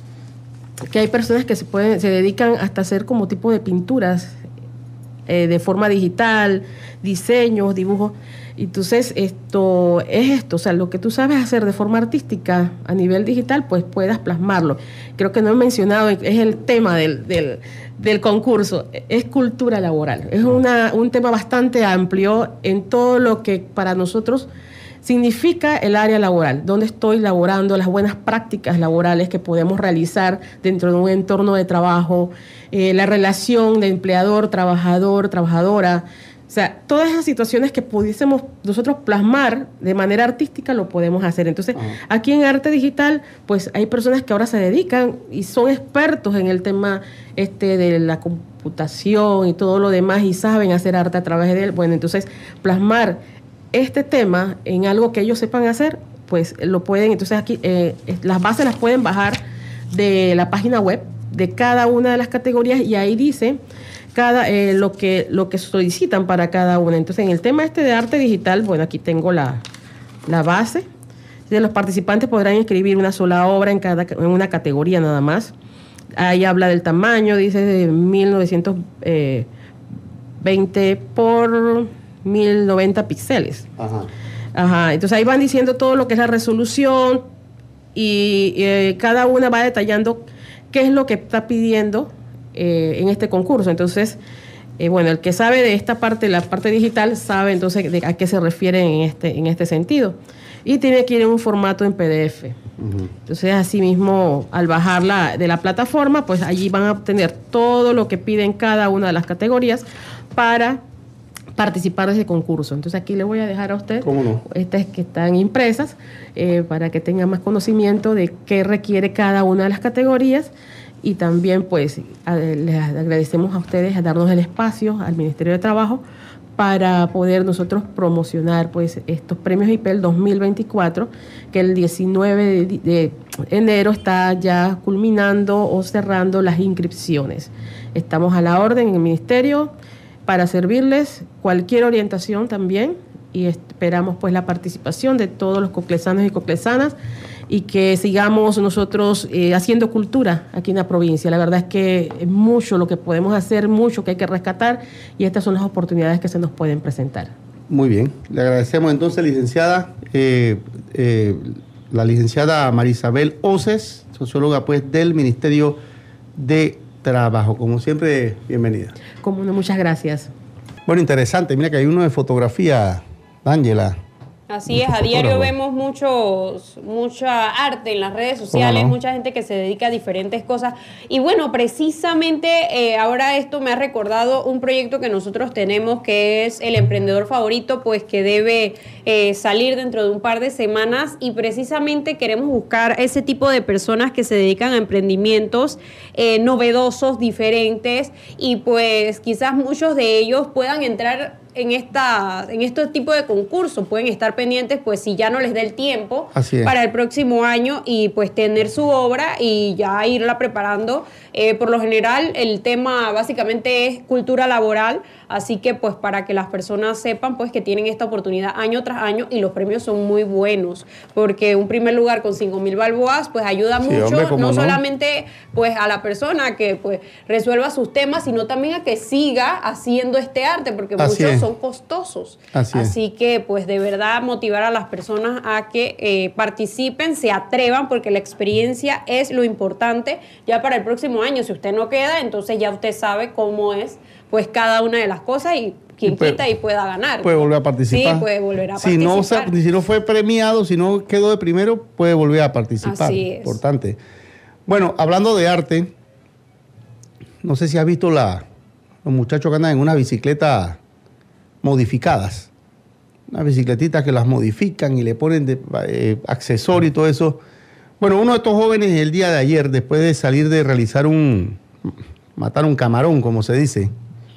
que hay personas que se pueden se dedican hasta hacer como tipo de pinturas eh, de forma digital, diseños, dibujos. Entonces, esto es esto, o sea, lo que tú sabes hacer de forma artística a nivel digital, pues puedas plasmarlo. Creo que no he mencionado, es el tema del, del, del concurso, es cultura laboral. Es una, un tema bastante amplio en todo lo que para nosotros significa el área laboral, dónde estoy laborando, las buenas prácticas laborales que podemos realizar dentro de un entorno de trabajo, eh, la relación de empleador, trabajador, trabajadora. O sea, todas esas situaciones que pudiésemos nosotros plasmar de manera artística lo podemos hacer. Entonces, uh-huh. aquí en arte digital, pues hay personas que ahora se dedican y son expertos en el tema este de la computación y todo lo demás y saben hacer arte a través de él. Bueno, entonces, plasmar este tema en algo que ellos sepan hacer, pues lo pueden. Entonces, aquí eh, las bases las pueden bajar de la página web de cada una de las categorías y ahí dice cada eh, lo que lo que solicitan para cada una. Entonces, en el tema este de arte digital, bueno, aquí tengo la, la base Entonces, los participantes podrán inscribir una sola obra en, cada, en una categoría nada más. Ahí habla del tamaño, dice de mil novecientos veinte por mil noventa píxeles. Ajá. Ajá. Entonces ahí van diciendo todo lo que es la resolución y eh, cada una va detallando qué es lo que está pidiendo eh, en este concurso. Entonces, eh, bueno, el que sabe de esta parte, la parte digital, sabe entonces de a qué se refieren en este, en este sentido. Y tiene que ir en un formato en P D F. Uh-huh. Entonces, así mismo, al bajarla de la plataforma, pues allí van a obtener todo lo que piden cada una de las categorías para participar de ese concurso. Entonces, aquí le voy a dejar a usted no? estas que están impresas eh, para que tenga más conocimiento de qué requiere cada una de las categorías. Y también, pues, a, les agradecemos a ustedes a darnos el espacio al Ministerio de Trabajo para poder nosotros promocionar pues estos premios I P E L dos mil veinticuatro, que el diecinueve de enero está ya culminando o cerrando las inscripciones. Estamos a la orden en el Ministerio para servirles cualquier orientación también y esperamos pues la participación de todos los coclesanos y coclesanas y que sigamos nosotros eh, haciendo cultura aquí en la provincia. La verdad es que es mucho lo que podemos hacer, mucho que hay que rescatar y estas son las oportunidades que se nos pueden presentar. Muy bien, le agradecemos entonces, licenciada, eh, eh, la licenciada Marisabel Oces, socióloga pues del Ministerio de Trabajo. Como siempre, bienvenida. Como no, muchas gracias. Bueno, interesante, mira que hay uno de fotografía, Ángela. Así es, a diario vemos muchos, mucha arte en las redes sociales, no? mucha gente que se dedica a diferentes cosas. Y bueno, precisamente eh, ahora esto me ha recordado un proyecto que nosotros tenemos que es El Emprendedor Favorito, pues que debe eh, salir dentro de un par de semanas y precisamente queremos buscar ese tipo de personas que se dedican a emprendimientos eh, novedosos, diferentes y pues quizás muchos de ellos puedan entrar en esta en este tipo de concursos, pueden estar pendientes pues si ya no les da el tiempo para el próximo año y pues tener su obra y ya irla preparando. Eh, por lo general el tema básicamente es cultura laboral, así que pues para que las personas sepan pues que tienen esta oportunidad año tras año y los premios son muy buenos, porque un primer lugar con cinco mil balboas pues ayuda sí, mucho, hombre, no, no solamente pues a la persona que pues resuelva sus temas, sino también a que siga haciendo este arte, porque así muchos es. son costosos. Así, Así que, pues, de verdad, motivar a las personas a que eh, participen, se atrevan, porque la experiencia es lo importante. Ya para el próximo año, si usted no queda, entonces ya usted sabe cómo es, pues, cada una de las cosas y quien puede, quita y pueda ganar. Puede volver a participar. Sí, puede volver a si participar. No, si no fue premiado, si no quedó de primero, puede volver a participar. Así es. Importante. Bueno, hablando de arte, no sé si has visto la, los muchachos que andan en una bicicleta modificadas, unas bicicletitas que las modifican y le ponen de, eh, accesorios y todo eso. Bueno, uno de estos jóvenes el día de ayer, después de salir de realizar un, matar un camarón, como se dice,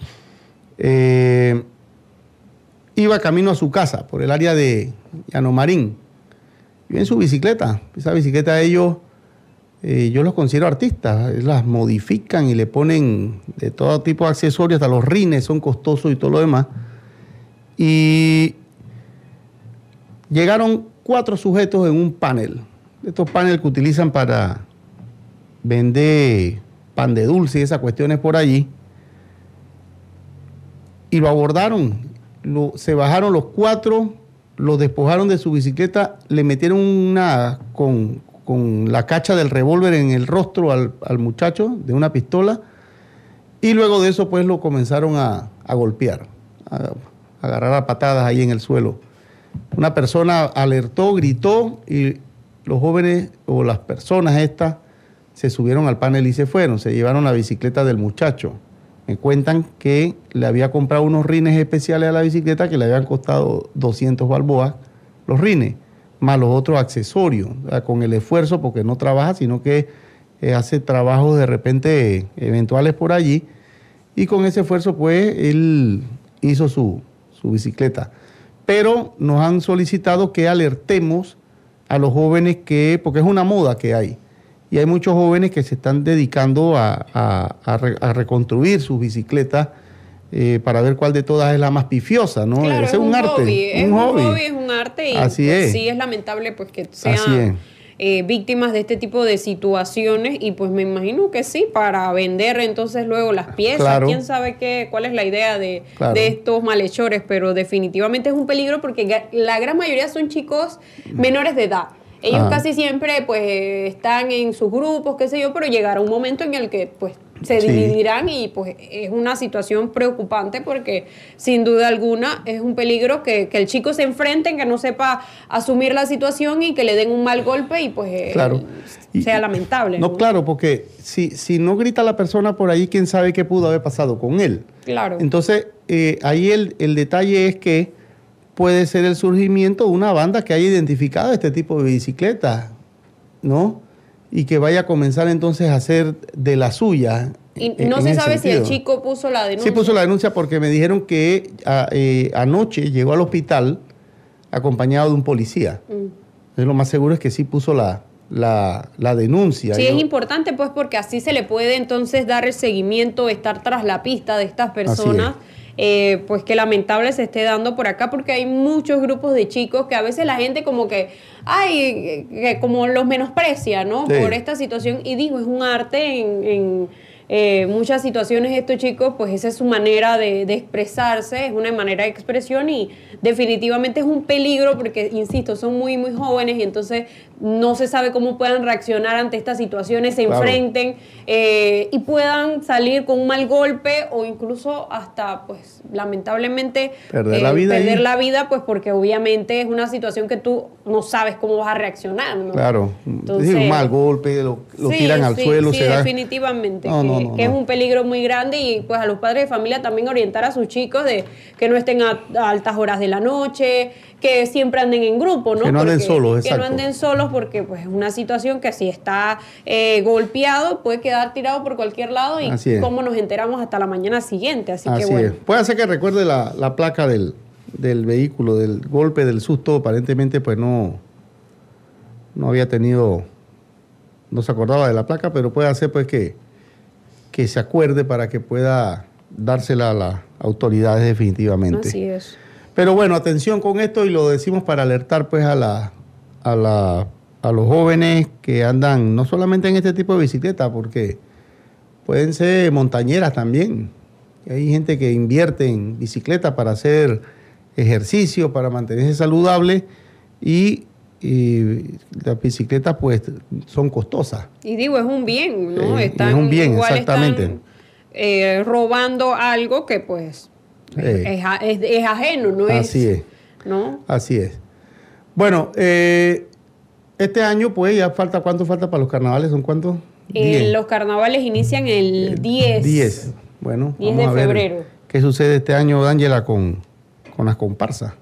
eh, iba camino a su casa por el área de Llano Marín, y en su bicicleta, esa bicicleta de ellos, eh, yo los considero artistas, las modifican y le ponen de todo tipo de accesorios, hasta los rines son costosos y todo lo demás. Y llegaron cuatro sujetos en un panel, estos paneles que utilizan para vender pan de dulce y esas cuestiones por allí, y lo abordaron, lo, se bajaron los cuatro, lo despojaron de su bicicleta, le metieron una con, con la cacha del revólver en el rostro al, al muchacho de una pistola, y luego de eso pues lo comenzaron a, a golpear, a, agarrar a patadas ahí en el suelo. Una persona alertó, gritó y los jóvenes o las personas estas se subieron al panel y se fueron, se llevaron la bicicleta del muchacho. Me cuentan que le había comprado unos rines especiales a la bicicleta que le habían costado doscientos balboas, los rines, más los otros accesorios, con el esfuerzo, porque no trabaja, sino que eh, hace trabajos de repente eventuales por allí, y con ese esfuerzo pues él hizo su... su bicicleta. Pero nos han solicitado que alertemos a los jóvenes que, porque es una moda que hay, y hay muchos jóvenes que se están dedicando a, a, a, re, a reconstruir sus bicicletas eh, para ver cuál de todas es la más pifiosa, ¿no? Claro, Ese es un, arte, hobby, un es un hobby. hobby, es un arte y Así pues, es. sí es lamentable pues que Así es. sean eh, víctimas de este tipo de situaciones y pues me imagino que sí, para vender entonces luego las piezas, Claro. quién sabe qué, cuál es la idea de, Claro. de estos malhechores, pero definitivamente es un peligro porque ga- la gran mayoría son chicos menores de edad. Ellos Ah. casi siempre pues están en sus grupos, qué sé yo, pero llegará un momento en el que pues se Sí. dividirán y pues es una situación preocupante porque sin duda alguna es un peligro que, que el chico se enfrente, que no sepa asumir la situación y que le den un mal golpe y pues eh, Claro. Y- sea lamentable. No, claro, porque si, si no grita la persona por ahí, quién sabe qué pudo haber pasado con él. Claro. Entonces, eh, ahí el, el detalle es que puede ser el surgimiento de una banda que haya identificado este tipo de bicicletas, ¿no? Y que vaya a comenzar entonces a hacer de la suya. Y en- no en se ese sabe si el sentido. chico puso la denuncia. Sí puso la denuncia porque me dijeron que a- eh, anoche llegó al hospital acompañado de un policía. Mm. Entonces, lo más seguro es que sí puso la, la, la denuncia. Sí, Yo- es importante pues porque así se le puede entonces dar el seguimiento, estar tras la pista de estas personas, eh, pues que lamentable se esté dando por acá porque hay muchos grupos de chicos que a veces la gente como que, ay, que como los menosprecia, ¿no? Sí. Por esta situación y digo, es un arte en... en eh, muchas situaciones estos chicos, pues esa es su manera de, de expresarse, es una manera de expresión y definitivamente es un peligro porque, insisto, son muy, muy jóvenes y entonces no se sabe cómo puedan reaccionar ante estas situaciones, se Claro. enfrenten eh, y puedan salir con un mal golpe o incluso hasta, pues, lamentablemente Perder la vida perder ahí. la vida, pues porque obviamente es una situación que tú no sabes cómo vas a reaccionar, ¿no? Claro. Entonces- Sí, un mal golpe, lo, lo Sí, tiran al sí, suelo. sí, se da- definitivamente, No, que, no, no, que es no. un peligro muy grande y pues a los padres de familia también orientar a sus chicos de que no estén a, a altas horas de la noche, que siempre anden en grupo, ¿no? Que no anden Porque- solos, Que no exacto. anden solos porque pues es una situación que si está eh, golpeado puede quedar tirado por cualquier lado y Así es. cómo nos enteramos hasta la mañana siguiente, así, Así que bueno. es. Puede ser que recuerde la, la placa del, del vehículo, del golpe, del susto. Aparentemente, pues no, no había tenido, no se acordaba de la placa, pero puede hacer pues que, que se acuerde para que pueda dársela a las autoridades definitivamente. Así es. Pero bueno, atención con esto y lo decimos para alertar pues a la, a la, a los jóvenes que andan no solamente en este tipo de bicicleta, porque pueden ser montañeras también. Hay gente que invierte en bicicleta para hacer ejercicio, para mantenerse saludable y, y las bicicletas pues son costosas. Y digo, es un bien, ¿no? Eh, y están, es un bien, igual exactamente. están eh, robando algo que pues Eh. es, a- es- es ajeno, ¿no? Así es. ¿No? Así es. Bueno, eh, este año pues ya falta, ¿cuánto falta para los carnavales? ¿Son cuántos? Eh, Diez. los carnavales inician el diez. diez. Bueno, diez vamos de a ver febrero. qué sucede este año, Ángela, con, con las comparsas.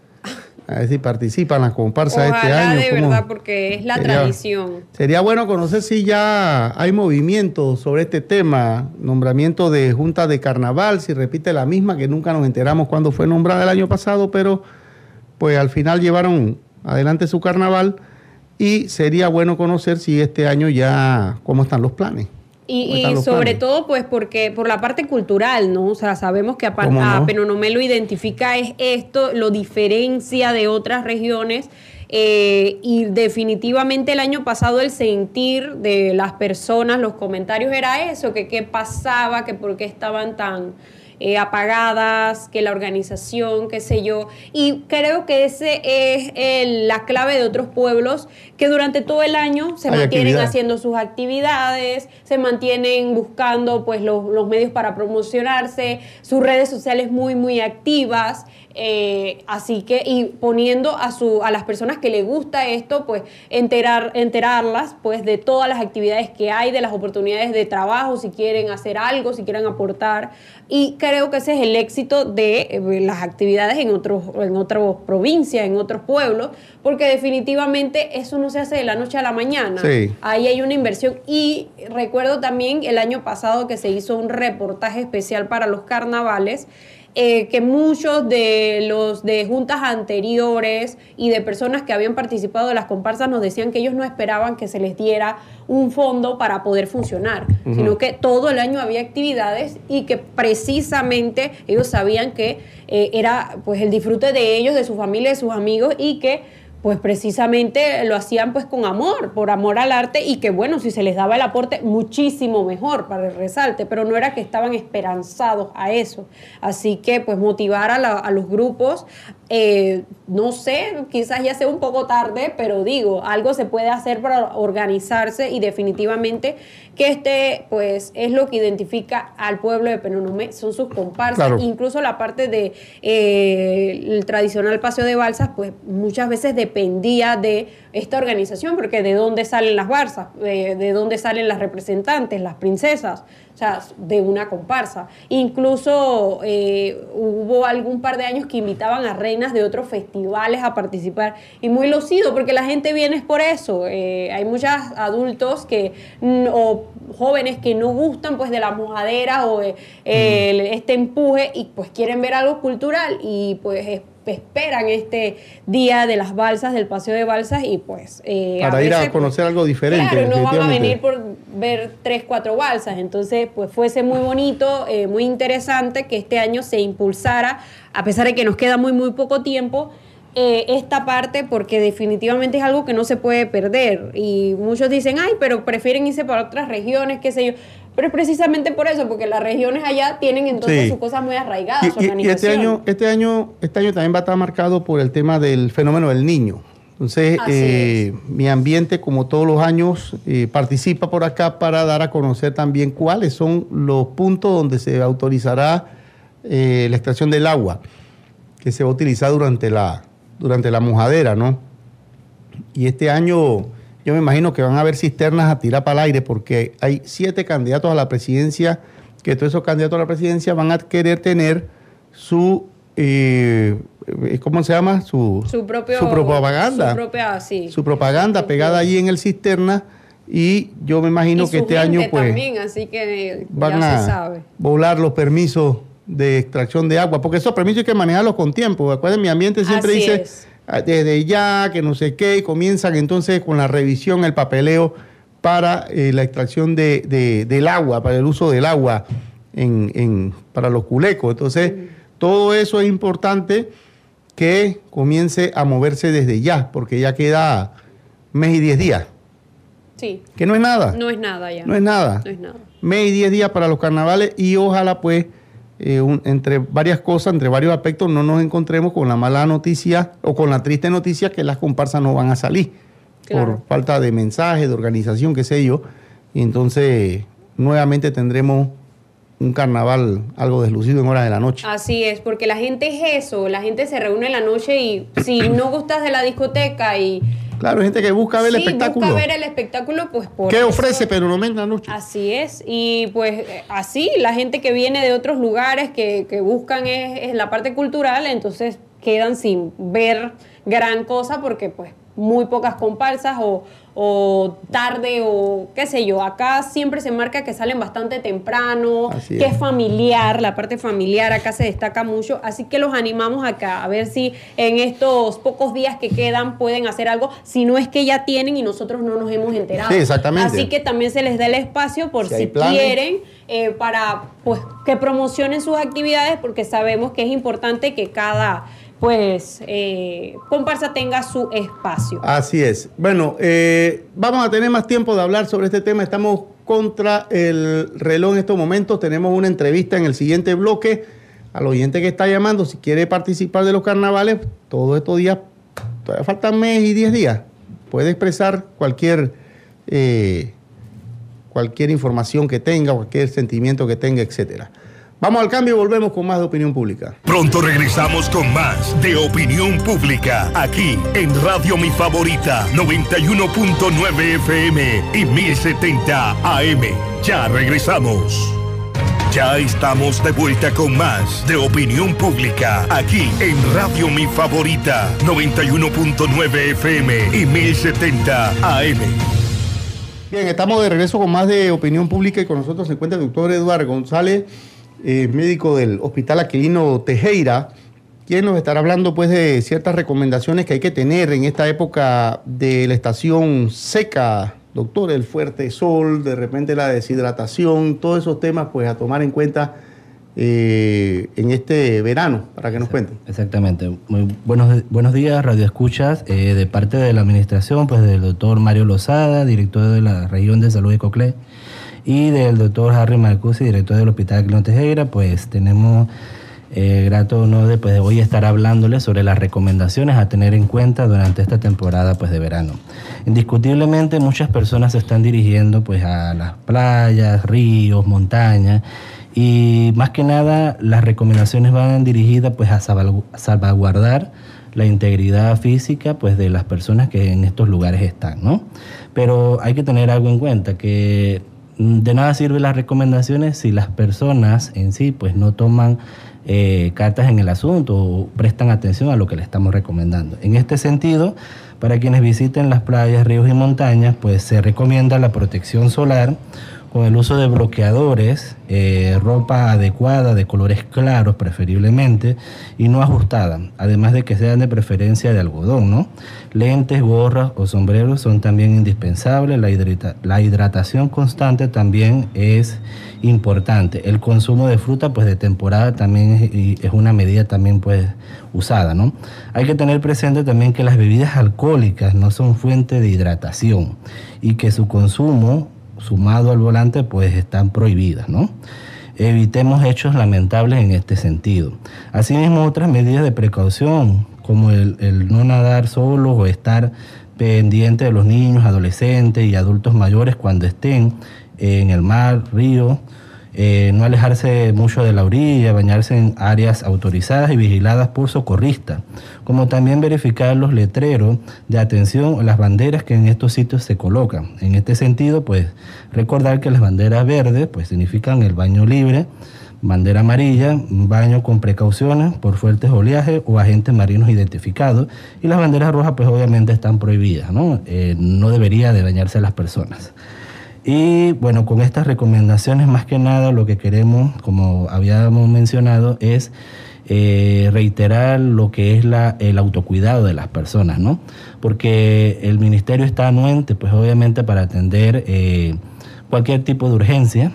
A ver si participan las comparsas Ojalá este año. de ¿Cómo? verdad, porque es la Sería- tradición. Sería bueno conocer si ya hay movimiento sobre este tema, nombramiento de junta de carnaval, si repite la misma, que nunca nos enteramos cuándo fue nombrada el año pasado, pero pues al final llevaron adelante su carnaval y sería bueno conocer si este año ya, cómo están los planes. Y, ¿Cómo y están los sobre planes? todo, pues, porque por la parte cultural, ¿no? O sea, sabemos que a, ¿Cómo a no? Penonomé lo identifica es esto, lo diferencia de otras regiones. eh, y definitivamente el año pasado el sentir de las personas, los comentarios era eso, que qué pasaba, que por qué estaban tan eh, apagadas, que la organización, qué sé yo. Y creo que ese es el- la clave de otros pueblos que durante todo el año se Hay mantienen actividad. haciendo sus actividades, se mantienen buscando pues los, los medios para promocionarse, sus redes sociales muy muy activas, eh, así que y poniendo a su a las personas que les gusta esto pues enterar enterarlas pues de todas las actividades que hay, de las oportunidades de trabajo, si quieren hacer algo, si quieren aportar, y creo que ese es el éxito de eh, las actividades en otros en otras provincias, en otros pueblos, porque definitivamente eso no se hace de la noche a la mañana. Sí. Ahí hay una inversión y recuerdo también el año pasado que se hizo un reportaje especial para los carnavales eh, que muchos de los de juntas anteriores y de personas que habían participado de las comparsas nos decían que ellos no esperaban que se les diera un fondo para poder funcionar, uh-huh. sino que todo el año había actividades y que precisamente ellos sabían que eh, era pues el disfrute de ellos, de su familia, de sus amigos, y que pues precisamente lo hacían pues con amor, por amor al arte, y que bueno, si se les daba el aporte, muchísimo mejor para el resalte, pero no era que estaban esperanzados a eso. Así que pues motivar a, la, a los grupos, eh, no sé, quizás ya sea un poco tarde, pero digo, algo se puede hacer para organizarse, y definitivamente que este pues es lo que identifica al pueblo de Penonomé, son sus comparsas, claro. Incluso la parte de eh, el tradicional paseo de balsas, pues muchas veces dependía de esta organización, porque de dónde salen las balsas, de, de dónde salen las representantes, las princesas, o sea, de una comparsa. Incluso eh, hubo algún par de años que invitaban a reinas de otros festivales a participar, y muy lucido, porque la gente viene es por eso. Eh, hay muchos adultos que o jóvenes que no gustan pues de la mojadera o eh, el, este empuje, y pues quieren ver algo cultural, y pues es, esperan este día de las balsas, del paseo de balsas, y pues eh, para a ir veces, a conocer algo diferente. Claro, no van a venir por ver tres, cuatro balsas. Entonces pues fuese muy bonito, eh, muy interesante que este año se impulsara, a pesar de que nos queda muy muy poco tiempo, eh, esta parte, porque definitivamente es algo que no se puede perder. Y muchos dicen, ay, pero prefieren irse para otras regiones, qué sé yo. Pero es precisamente por eso, porque las regiones allá tienen entonces sí. sus cosas muy arraigadas, y, su organización. Y este año, este año, este año también va a estar marcado por el tema del fenómeno del niño. Entonces, eh, mi ambiente, como todos los años, eh, participa por acá para dar a conocer también cuáles son los puntos donde se autorizará eh, la extracción del agua que se va a utilizar durante la, durante la mojadera, ¿no? Y este año yo me imagino que van a haber cisternas a tirar para el aire, porque hay siete candidatos a la presidencia, que todos esos candidatos a la presidencia van a querer tener su, eh, ¿cómo se llama? Su, su, propio, su propaganda. Su propia, sí. Su propaganda sí, pegada allí en el cisterna, y yo me imagino y que este año pues también, así que van ya a se sabe. volar los permisos de extracción de agua, porque esos permisos hay que manejarlos con tiempo. Acuérdense, mi ambiente siempre así dice... Es. Desde ya, que no sé qué, y comienzan entonces con la revisión, el papeleo para eh, la extracción de, de, del agua, para el uso del agua en, en, para los culecos. Entonces, mm. todo eso es importante que comience a moverse desde ya, porque ya queda mes y diez días. Sí. Que no es nada. No es nada ya. No es nada. No es nada. Mes y diez días para los carnavales, y ojalá pues... Eh, un, entre varias cosas, entre varios aspectos, no nos encontremos con la mala noticia o con la triste noticia que las comparsas no van a salir, claro, por falta de mensaje, de organización, qué sé yo, y entonces nuevamente tendremos un carnaval algo deslucido en horas de la noche. Así es, porque la gente es eso, la gente se reúne en la noche, y si no gustas de la discoteca y... Claro, gente que busca ver sí, el espectáculo. busca ver el espectáculo, pues por ¿Qué eso ofrece Penonomé en la noche? Así es, y pues así la gente que viene de otros lugares que, que buscan es, es la parte cultural, entonces quedan sin ver gran cosa, porque pues muy pocas comparsas o, o tarde o qué sé yo. Acá siempre se marca que salen bastante temprano, así que es. es familiar, la parte familiar acá se destaca mucho, así que los animamos acá a ver si en estos pocos días que quedan pueden hacer algo, si no es que ya tienen y nosotros no nos hemos enterado. Sí, exactamente. Así que también se les da el espacio por si, si quieren, eh, para pues que promocionen sus actividades, porque sabemos que es importante que cada pues eh, comparsa tenga su espacio. Así es. Bueno, eh, vamos a tener más tiempo de hablar sobre este tema. Estamos contra el reloj en estos momentos. Tenemos una entrevista en el siguiente bloque. Al oyente que está llamando, si quiere participar de los carnavales, todos estos días, todavía faltan mes y diez días, puede expresar cualquier, eh, cualquier información que tenga, cualquier sentimiento que tenga, etcétera. Vamos al cambio y volvemos con más de Opinión Pública. Pronto regresamos con más de Opinión Pública, aquí en Radio Mi Favorita, noventa y uno punto nueve F M y mil setenta A M. Ya regresamos. Ya estamos de vuelta con más de Opinión Pública, aquí en Radio Mi Favorita, noventa y uno punto nueve F M y mil setenta A M. Bien, estamos de regreso con más de Opinión Pública, y con nosotros se encuentra el doctor Eduardo González, eh, médico del Hospital Aquilino Tejera, quien nos estará hablando pues de ciertas recomendaciones que hay que tener en esta época de la estación seca, doctor, el fuerte sol, de repente la deshidratación, todos esos temas pues a tomar en cuenta eh, en este verano, para que nos cuenten. Exactamente. Muy buenos, buenos días, Radio Escuchas, eh, de parte de la administración, pues del doctor Mario Lozada, director de la región de salud de Coclé, y del doctor Harry Marcusi, director del Hospital Aquilino Tejera, pues tenemos eh, grato honor de pues, hoy estar hablándoles sobre las recomendaciones a tener en cuenta durante esta temporada pues, de verano. Indiscutiblemente muchas personas se están dirigiendo pues, a las playas, ríos, montañas, y más que nada las recomendaciones van dirigidas pues, a salvaguardar la integridad física pues, de las personas que en estos lugares están, ¿no? Pero hay que tener algo en cuenta, que de nada sirven las recomendaciones si las personas en sí pues, no toman eh, cartas en el asunto o prestan atención a lo que le estamos recomendando. En este sentido, para quienes visiten las playas, ríos y montañas, pues se recomienda la protección solar con el uso de bloqueadores, eh, ropa adecuada de colores claros preferiblemente y no ajustada, además de que sean de preferencia de algodón, ¿no? Lentes, gorras o sombreros son también indispensables. La, hidrata, la hidratación constante también es importante. El consumo de fruta pues de temporada también es, es una medida también pues usada, ¿no? Hay que tener presente también que las bebidas alcohólicas no son fuente de hidratación y que su consumo sumado al volante pues están prohibidas, ¿no? Evitemos hechos lamentables en este sentido. Asimismo, otras medidas de precaución como el, el no nadar solos o estar pendiente de los niños, adolescentes y adultos mayores cuando estén en el mar, río, eh, no alejarse mucho de la orilla, bañarse en áreas autorizadas y vigiladas por socorristas, como también verificar los letreros de atención, las banderas que en estos sitios se colocan. En este sentido, pues recordar que las banderas verdes pues significan el baño libre, bandera amarilla, un baño con precauciones por fuertes oleajes o agentes marinos identificados, y las banderas rojas pues obviamente están prohibidas, ¿no? Eh, no debería de bañarse las personas. Y bueno, con estas recomendaciones más que nada lo que queremos, como habíamos mencionado, es eh, reiterar lo que es la, el autocuidado de las personas, ¿no? Porque el ministerio está anuente pues obviamente para atender eh, cualquier tipo de urgencia,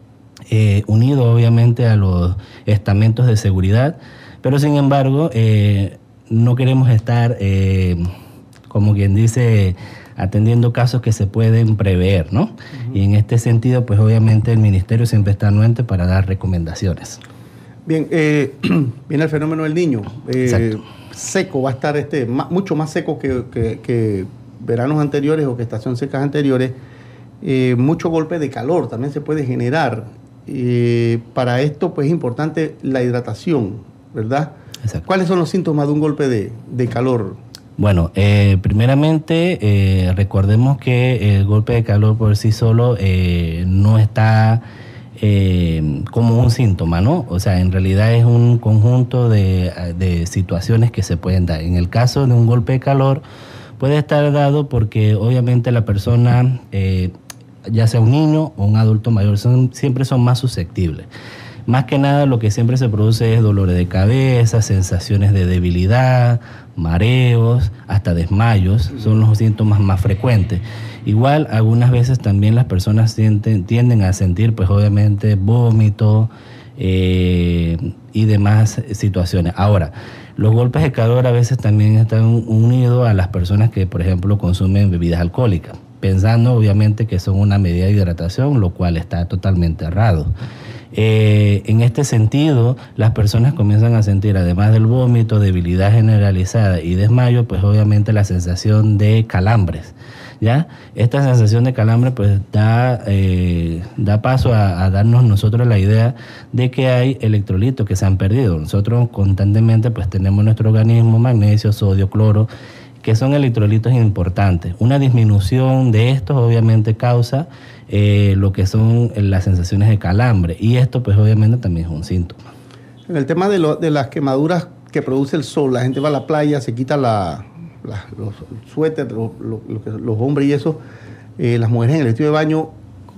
Eh, unido obviamente a los estamentos de seguridad, pero sin embargo eh, no queremos estar, eh, como quien dice, atendiendo casos que se pueden prever, ¿no? Uh-huh. Y en este sentido, pues obviamente el ministerio siempre está anuente para dar recomendaciones. Bien, eh, viene el fenómeno del niño. Eh, seco, va a estar este más, mucho más seco que, que, que veranos anteriores o que estaciones secas anteriores. Eh, mucho golpe de calor también se puede generar. Eh, para esto pues es importante la hidratación, ¿verdad? Exacto. ¿Cuáles son los síntomas de un golpe de, de calor? Bueno, eh, primeramente eh, recordemos que el golpe de calor por sí solo eh, no está eh, como un síntoma, ¿no? O sea, en realidad es un conjunto de, de situaciones que se pueden dar. En el caso de un golpe de calor puede estar dado porque obviamente la persona eh, ya sea un niño o un adulto mayor, son, siempre son más susceptibles. Más que nada lo que siempre se produce es dolores de cabeza, sensaciones de debilidad, mareos, hasta desmayos, son los síntomas más frecuentes. Igual algunas veces también las personas sienten, tienden a sentir pues obviamente vómito eh, y demás situaciones. Ahora, los golpes de calor a veces también están unidos a las personas que por ejemplo consumen bebidas alcohólicas, pensando obviamente que son una medida de hidratación, lo cual está totalmente errado. Eh, en este sentido, las personas comienzan a sentir, además del vómito, debilidad generalizada y desmayo, pues obviamente la sensación de calambres, ¿ya? Esta sensación de calambre pues da, eh, da paso a, a darnos nosotros la idea de que hay electrolitos que se han perdido. Nosotros constantemente pues tenemos nuestro organismo magnesio, sodio, cloro, que son electrolitos importantes. Una disminución de estos obviamente causa eh, lo que son las sensaciones de calambre, y esto pues obviamente también es un síntoma. En el tema de, lo, de las quemaduras que produce el sol, la gente va a la playa, se quita la, la, los suéteres, los, los, los hombres y eso, eh, las mujeres en el vestido de baño,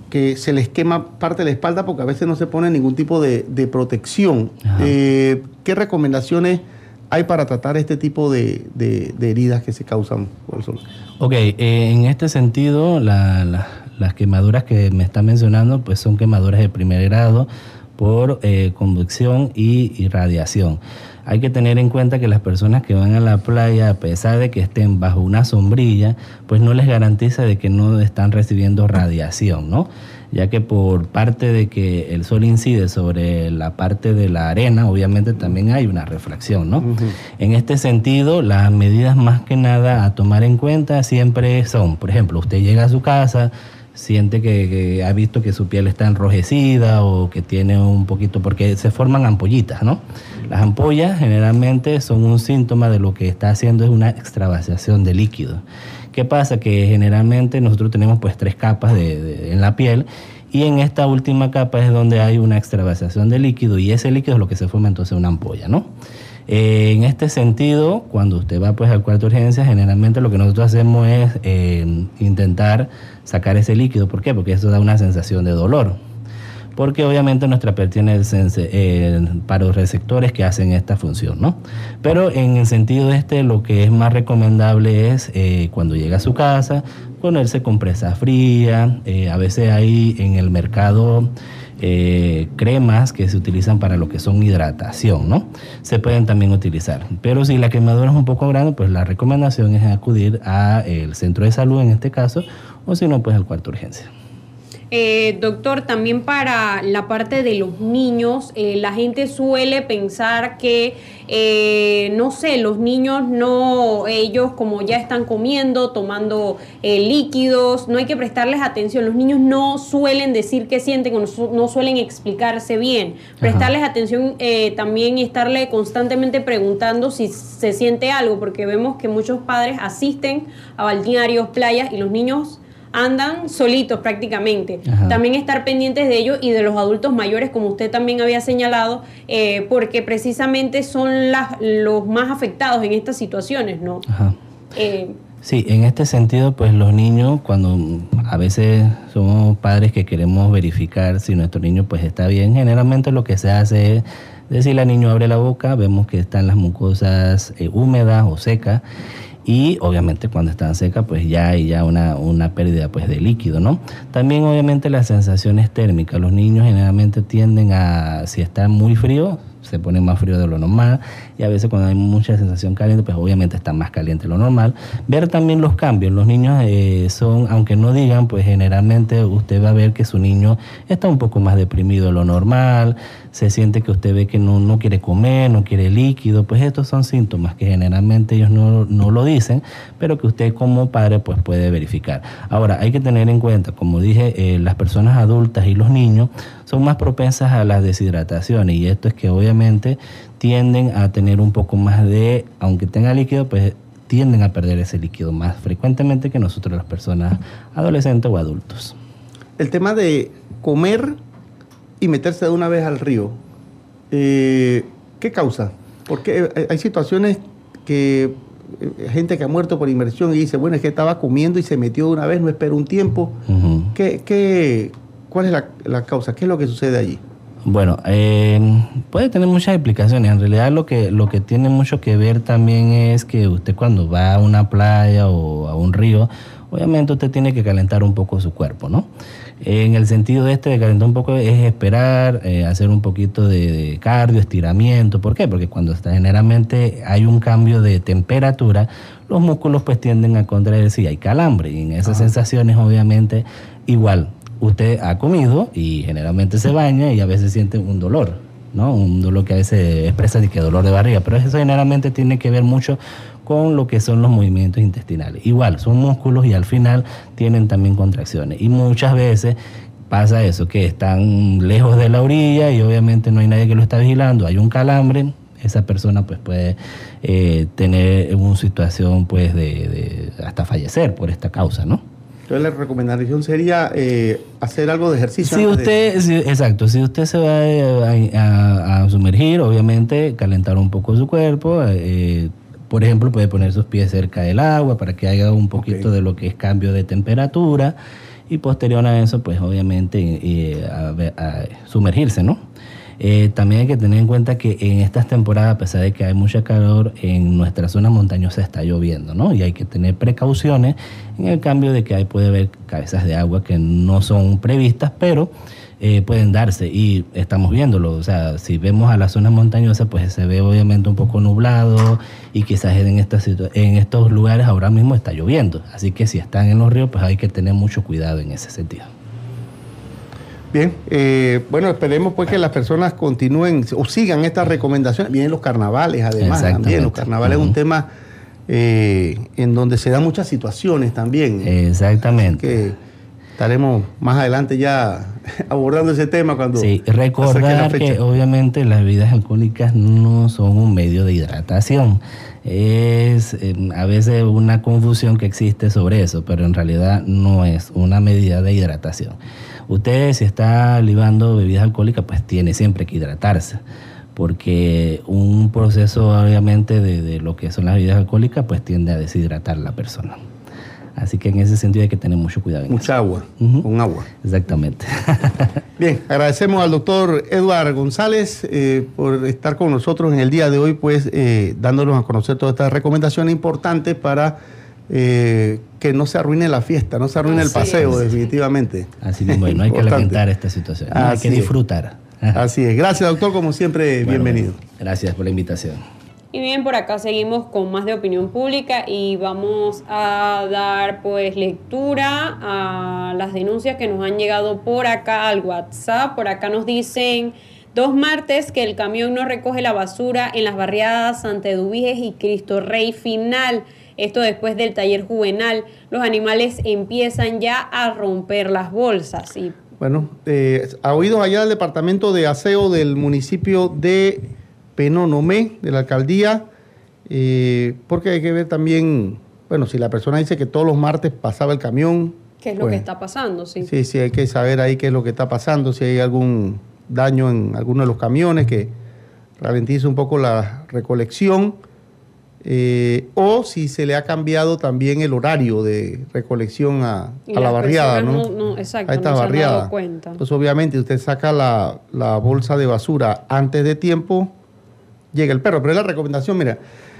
que se les quema parte de la espalda porque a veces no se pone ningún tipo de, de protección. Eh, ¿Qué recomendaciones hay para tratar este tipo de, de, de heridas que se causan por el sol? Ok, eh, en este sentido, la, la, las quemaduras que me está mencionando pues son quemaduras de primer grado por eh, convección y, y radiación. Hay que tener en cuenta que las personas que van a la playa, a pesar de que estén bajo una sombrilla, pues no les garantiza de que no están recibiendo radiación, ¿no? Ya que por parte de que el sol incide sobre la parte de la arena, obviamente también hay una refracción, ¿no? Uh-huh. En este sentido, las medidas más que nada a tomar en cuenta siempre son, por ejemplo, usted llega a su casa, siente que, que ha visto que su piel está enrojecida o que tiene un poquito, porque se forman ampollitas, ¿no? Las ampollas generalmente son un síntoma de lo que está haciendo es una extravasación de líquido. ¿Qué pasa? Que generalmente nosotros tenemos pues tres capas de, de, en la piel y en esta última capa es donde hay una extravasación de líquido y ese líquido es lo que se forma entonces una ampolla, ¿no? Eh, en este sentido, cuando usted va pues al cuarto de urgencia, generalmente lo que nosotros hacemos es eh, intentar sacar ese líquido. ¿Por qué? Porque eso da una sensación de dolor. Porque obviamente nuestra piel tiene el sense, eh, paroreceptores que hacen esta función, ¿no? Pero en el sentido este, lo que es más recomendable es eh, cuando llega a su casa, ponerse compresa fría. Eh, a veces hay en el mercado eh, cremas que se utilizan para lo que son hidratación, ¿no? Se pueden también utilizar. Pero si la quemadura es un poco grande, pues la recomendación es acudir al centro de salud en este caso, o si no, pues al cuarto de urgencia. Eh, doctor, también para la parte de los niños, eh, la gente suele pensar que, eh, no sé, los niños no, ellos como ya están comiendo, tomando eh, líquidos, no hay que prestarles atención. Los niños no suelen decir qué sienten o no, su, no suelen explicarse bien. Prestarles Ajá. atención eh, también y estarle constantemente preguntando si se siente algo, porque vemos que muchos padres asisten a balnearios, playas y los niños andan solitos prácticamente. Ajá. También estar pendientes de ellos y de los adultos mayores, como usted también había señalado, eh, porque precisamente son las, los más afectados en estas situaciones, ¿no? Ajá. Eh, sí, en este sentido, pues los niños, cuando a veces somos padres que queremos verificar si nuestro niño pues está bien, generalmente lo que se hace es decirle al niño abre la boca, vemos que están las mucosas eh, húmedas o secas, y obviamente cuando están secas pues ya hay ya una, una pérdida pues de líquido, ¿no? También obviamente las sensaciones térmicas, los niños generalmente tienden a, si está muy frío, se pone más frío de lo normal, y a veces cuando hay mucha sensación caliente pues obviamente está más caliente de lo normal. Ver también los cambios, los niños eh, son, aunque no digan, pues generalmente usted va a ver que su niño está un poco más deprimido de lo normal, se siente que usted ve que no, no quiere comer, no quiere líquido, pues estos son síntomas que generalmente ellos no, no lo dicen, pero que usted como padre pues puede verificar. Ahora, hay que tener en cuenta, como dije, eh, las personas adultas y los niños son más propensas a las deshidrataciones, y esto es que obviamente tienden a tener un poco más de, aunque tenga líquido, pues tienden a perder ese líquido más frecuentemente que nosotros las personas adolescentes o adultos. El tema de comer y meterse de una vez al río, eh, ¿qué causa? Porque hay situaciones que eh, gente que ha muerto por inmersión y dice, bueno, es que estaba comiendo y se metió de una vez, no esperó un tiempo. Uh-huh. ¿Qué, qué, ¿Cuál es la, la causa? ¿Qué es lo que sucede allí? Bueno, eh, puede tener muchas explicaciones. En realidad lo que, lo que tiene mucho que ver también es que usted cuando va a una playa o a un río, obviamente usted tiene que calentar un poco su cuerpo, ¿no? En el sentido este de calentar un poco es esperar, eh, hacer un poquito de, de cardio, estiramiento. ¿Por qué? Porque cuando está, generalmente hay un cambio de temperatura, los músculos pues tienden a contraerse y hay calambre. Y en esas ah. sensaciones obviamente igual usted ha comido y generalmente se baña y a veces siente un dolor, ¿no? Un dolor que a veces expresa de que dolor de barriga, pero eso generalmente tiene que ver mucho con lo que son los movimientos intestinales. Igual, son músculos y al final tienen también contracciones. Y muchas veces pasa eso, que están lejos de la orilla y obviamente no hay nadie que lo está vigilando, hay un calambre, esa persona pues puede eh, tener una situación pues de, de hasta fallecer por esta causa, ¿no? Entonces la recomendación sería eh, hacer algo de ejercicio. Si usted, de... si, exacto, si usted se va a, a, a sumergir, obviamente calentar un poco su cuerpo, eh, por ejemplo, puede poner sus pies cerca del agua para que haya un poquito okay. de lo que es cambio de temperatura. y posterior a eso, pues obviamente eh, a, a sumergirse, ¿no? Eh, también hay que tener en cuenta que en estas temporadas, a pesar de que hay mucha calor, en nuestra zona montañosa está lloviendo, ¿no? Y hay que tener precauciones en el cambio de que ahí puede haber cabezas de agua que no son previstas, pero eh, pueden darse y estamos viéndolo. O sea, si vemos a la zona montañosa, pues se ve obviamente un poco nublado y quizás en, esta situ- en estos lugares ahora mismo está lloviendo. Así que si están en los ríos, pues hay que tener mucho cuidado en ese sentido. Bien, eh, bueno, esperemos pues que las personas continúen o sigan estas recomendaciones. Vienen los carnavales, además, también. Los carnavales uh-huh. es un tema eh, en donde se dan muchas situaciones también. Exactamente. Que estaremos más adelante ya abordando ese tema cuando... Sí, recordar que obviamente las bebidas alcohólicas no son un medio de hidratación. Es eh, a veces una confusión que existe sobre eso, pero en realidad no es una medida de hidratación. Usted, si está libando bebidas alcohólicas, pues tiene siempre que hidratarse, porque un proceso obviamente de, de lo que son las bebidas alcohólicas pues tiende a deshidratar a la persona. Así que en ese sentido hay que tener mucho cuidado. En Mucha eso. agua, uh-huh. con agua. Exactamente. Bien, agradecemos al doctor Eduardo González eh, por estar con nosotros en el día de hoy, pues eh, dándonos a conocer todas estas recomendaciones importantes para eh, que no se arruine la fiesta, no se arruine Así el paseo, es. definitivamente. Así mismo, no hay que lamentar esta situación, no, hay que disfrutar. Es. Así es. Gracias, doctor, como siempre, bueno, bienvenido. Gracias por la invitación. Y bien, por acá seguimos con más de opinión pública y vamos a dar pues lectura a las denuncias que nos han llegado por acá al WhatsApp. Por acá nos dicen: dos martes que el camión no recoge la basura en las barriadas Santa Eduviges y Cristo Rey Final. Esto después del taller juvenal. Los animales empiezan ya a romper las bolsas. Y bueno, eh, ha oído allá del departamento de aseo del municipio de Penonomé, de la alcaldía, eh, porque hay que ver también, bueno, si la persona dice que todos los martes pasaba el camión. ¿Qué es lo pues, que está pasando? Sí. sí, sí, hay que saber ahí qué es lo que está pasando, si hay algún daño en alguno de los camiones que ralentice un poco la recolección, eh, o si se le ha cambiado también el horario de recolección a, a la barriada, ¿no? no, no exacto, a esta no barriada. Se han dado cuenta. Pues obviamente usted saca la, la bolsa de basura antes de tiempo, llega el perro, pero es la recomendación, mira,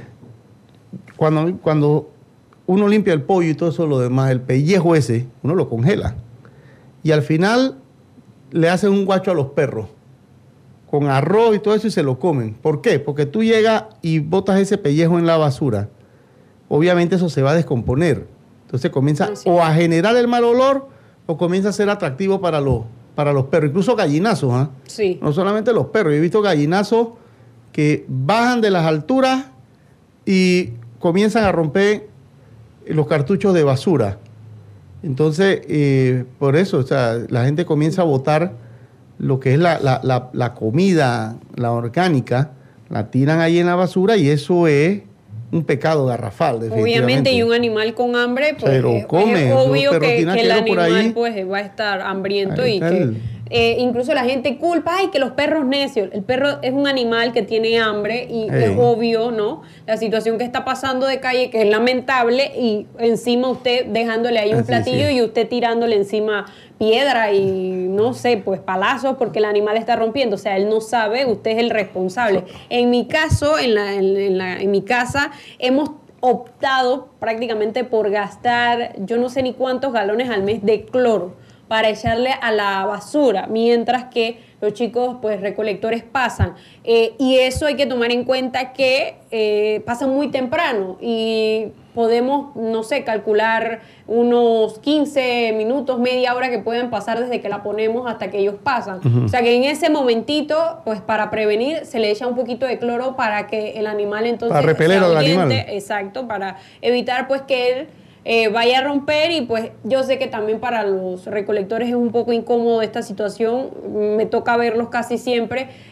cuando, cuando uno limpia el pollo y todo eso, lo demás, el pellejo ese, uno lo congela. Y al final le hacen un guacho a los perros, con arroz y todo eso, y se lo comen. ¿Por qué? Porque tú llegas y botas ese pellejo en la basura, obviamente eso se va a descomponer. Entonces comienza no, sí. o a generar el mal olor, o comienza a ser atractivo para los, para los perros, incluso gallinazos, ¿eh? Sí. No solamente los perros, yo he visto gallinazos que bajan de las alturas y comienzan a romper los cartuchos de basura. Entonces, eh, por eso, o sea, la gente comienza a botar lo que es la, la, la, la comida, la orgánica, la tiran ahí en la basura y eso es un pecado garrafal, definitivamente. Obviamente, y un animal con hambre, pues pero es, come, es obvio que, que el animal ahí, pues va a estar hambriento y que... El... Eh, incluso la gente culpa, ay, que los perros necios. El perro es un animal que tiene hambre y hey. es obvio, ¿no? La situación que está pasando de calle, que es lamentable, y encima usted dejándole ahí un platillo sí. y usted tirándole encima piedra y, no sé, pues palazos porque el animal está rompiendo. O sea, él no sabe, usted es el responsable. En mi caso, en, la, en, en, la, en mi casa, hemos optado prácticamente por gastar, yo no sé ni cuántos galones al mes de cloro para echarle a la basura, mientras que los chicos, pues, recolectores pasan. Eh, y eso hay que tomar en cuenta que eh, pasan muy temprano y podemos, no sé, calcular unos quince minutos, media hora que pueden pasar desde que la ponemos hasta que ellos pasan. Uh-huh. O sea, que en ese momentito, pues, para prevenir, se le echa un poquito de cloro para que el animal entonces... Para repeler al animal. Exacto, para evitar, pues, que él... Eh, vaya a romper y pues yo sé que también para los recolectores es un poco incómodo esta situación, me toca verlos casi siempre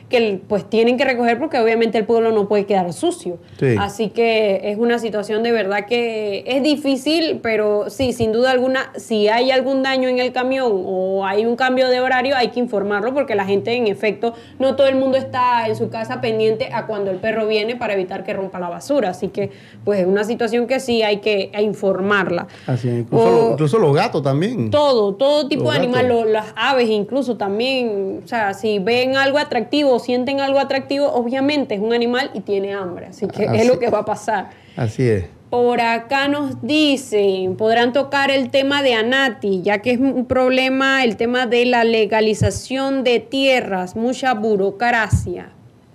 que pues tienen que recoger porque obviamente el pueblo no puede quedar sucio. Sí. Así que es una situación de verdad que es difícil, pero sí, sin duda alguna, si hay algún daño en el camión o hay un cambio de horario, hay que informarlo porque la gente, en efecto, no todo el mundo está en su casa pendiente a cuando el perro viene para evitar que rompa la basura. Así que pues es una situación que sí hay que informarla. Así es, incluso, O, lo, incluso los gatos también. Todo, todo tipo Los de animal, gatos. lo, las aves incluso también. O sea, si ven algo atractivo o sienten algo atractivo, obviamente es un animal y tiene hambre. Así que Así- es lo que va a pasar. Así es. Por acá nos dicen, podrán tocar el tema de Anati, ya que es un problema el tema de la legalización de tierras, mucha burocracia.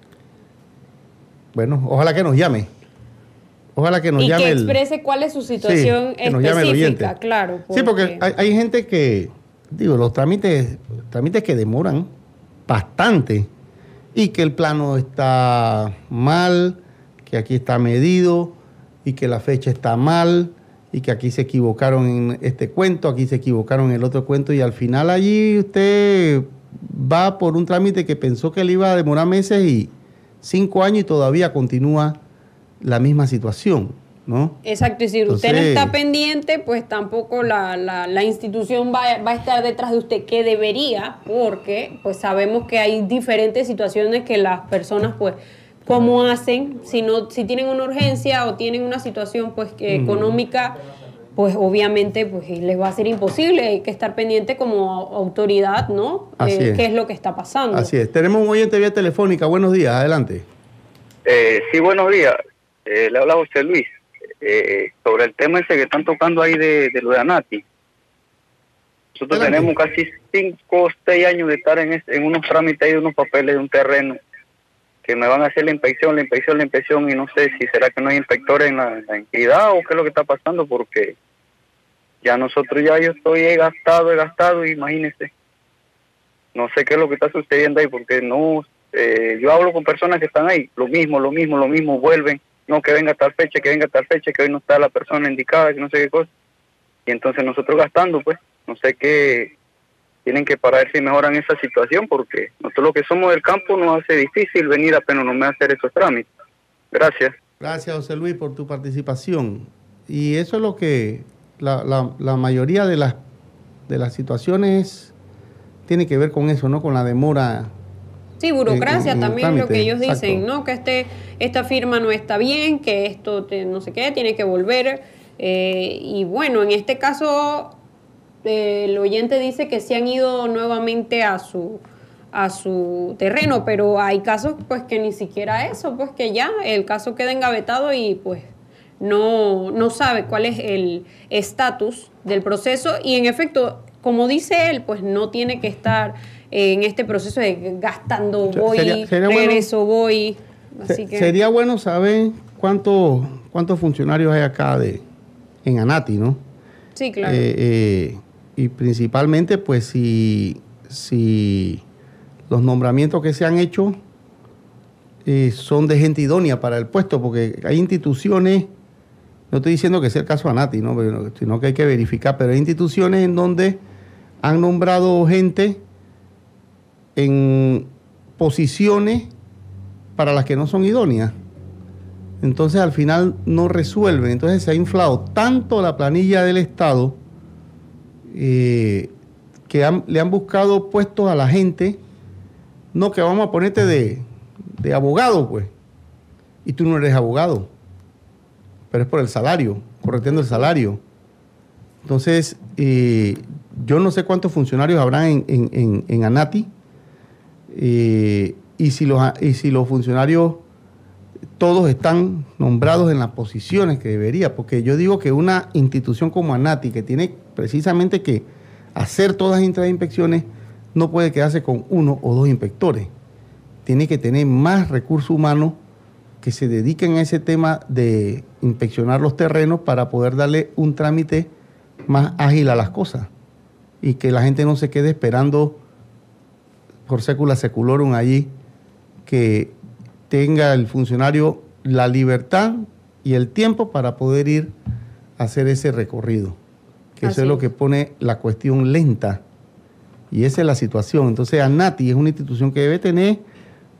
Bueno, ojalá que nos llame. Ojalá que nos y llame que el- exprese cuál es su situación Sí, que nos llame el específica, oyente. claro. Sí, porque hay, hay gente que, digo, los trámites, trámites que demoran bastante y que el plano está mal, que aquí está medido y que la fecha está mal y que aquí se equivocaron en este cuento, aquí se equivocaron en el otro cuento y al final allí usted va por un trámite que pensó que le iba a demorar meses y cinco años y todavía continúa la misma situación, ¿no? Exacto, y si usted no Entonces- está pendiente, pues tampoco la, la, la institución va, va a estar detrás de usted, que debería, porque pues sabemos que hay diferentes situaciones que las personas, pues, ¿cómo hacen? Si no, si tienen una urgencia o tienen una situación, pues, que económica, pues, obviamente, pues, les va a ser imposible. Hay que estar pendiente como autoridad, ¿no? Así Eh, es. ¿Qué es lo que está pasando? Así es. Tenemos un oyente vía telefónica. Buenos días, adelante. Eh, sí, buenos días. Eh, le habla José Luis. Eh, sobre el tema ese que están tocando ahí de, de lo de Anati. Nosotros Adelante. tenemos casi cinco o seis años de estar en, este- en unos trámites ahí de unos papeles de un terreno que me van a hacer la inspección, la inspección, la inspección y no sé si será que no hay inspectores en la, en la entidad o qué es lo que está pasando porque ya nosotros ya yo estoy he gastado, he gastado, imagínese. No sé qué es lo que está sucediendo ahí porque no, eh, yo hablo con personas que están ahí, lo mismo, lo mismo, lo mismo, vuelven, no que venga tal fecha, que venga tal fecha, que hoy no está la persona indicada, que no sé qué cosa. Y entonces nosotros gastando, pues, no sé qué, tienen que parar si mejoran esa situación porque nosotros los que somos del campo nos hace difícil venir apenas no me hacer esos trámites. Gracias. Gracias, José Luis, por tu participación. Y eso es lo que la, la, la mayoría de las, de las situaciones tiene que ver con eso, ¿no? Con la demora. Sí, burocracia en- en el también lo trámite, que ellos exacto. dicen, ¿no? Que este esta firma no está bien, que esto te- no sé qué, tiene que volver. Eh, y bueno, en este caso, eh, el oyente dice que se han ido nuevamente a su a su terreno, pero hay casos pues que ni siquiera eso, pues que ya el caso queda engavetado y pues no, no sabe cuál es el estatus del proceso y en efecto, como dice él, pues no tiene que estar en este proceso de gastando, Se- voy, sería- sería bueno- regreso, voy. Así Se- que Sería bueno saber cuántos cuántos funcionarios hay acá de en Anati, ¿no? sí, claro. Eh, eh, y principalmente, pues, si, si los nombramientos que se han hecho eh, son de gente idónea para el puesto, porque hay instituciones, no estoy diciendo que sea el caso Anati, ¿no? Pero, sino que hay que verificar, pero hay instituciones en donde han nombrado gente en posiciones para las que no son idóneas. Entonces al final no resuelven. Entonces se ha inflado tanto la planilla del Estado eh, que han- le han buscado puestos a la gente, no que vamos a ponerte de, de abogado, pues. Y tú no eres abogado, pero es por el salario, corrigiendo el salario. Entonces, eh, yo no sé cuántos funcionarios habrán en, en, en, en Anati eh, y, si los, y si los funcionarios todos están nombrados en las posiciones que debería, porque yo digo que una institución como Anati, que tiene precisamente que hacer todas estas inspecciones, no puede quedarse con uno o dos inspectores. Tiene que tener más recursos humanos que se dediquen a ese tema de inspeccionar los terrenos para poder darle un trámite más ágil a las cosas y que la gente no se quede esperando por secula seculorum allí, que tenga el funcionario la libertad y el tiempo para poder ir a hacer ese recorrido. Que eso Así es lo es. que pone la cuestión lenta. Y esa es la situación. Entonces, ANATI es una institución que debe tener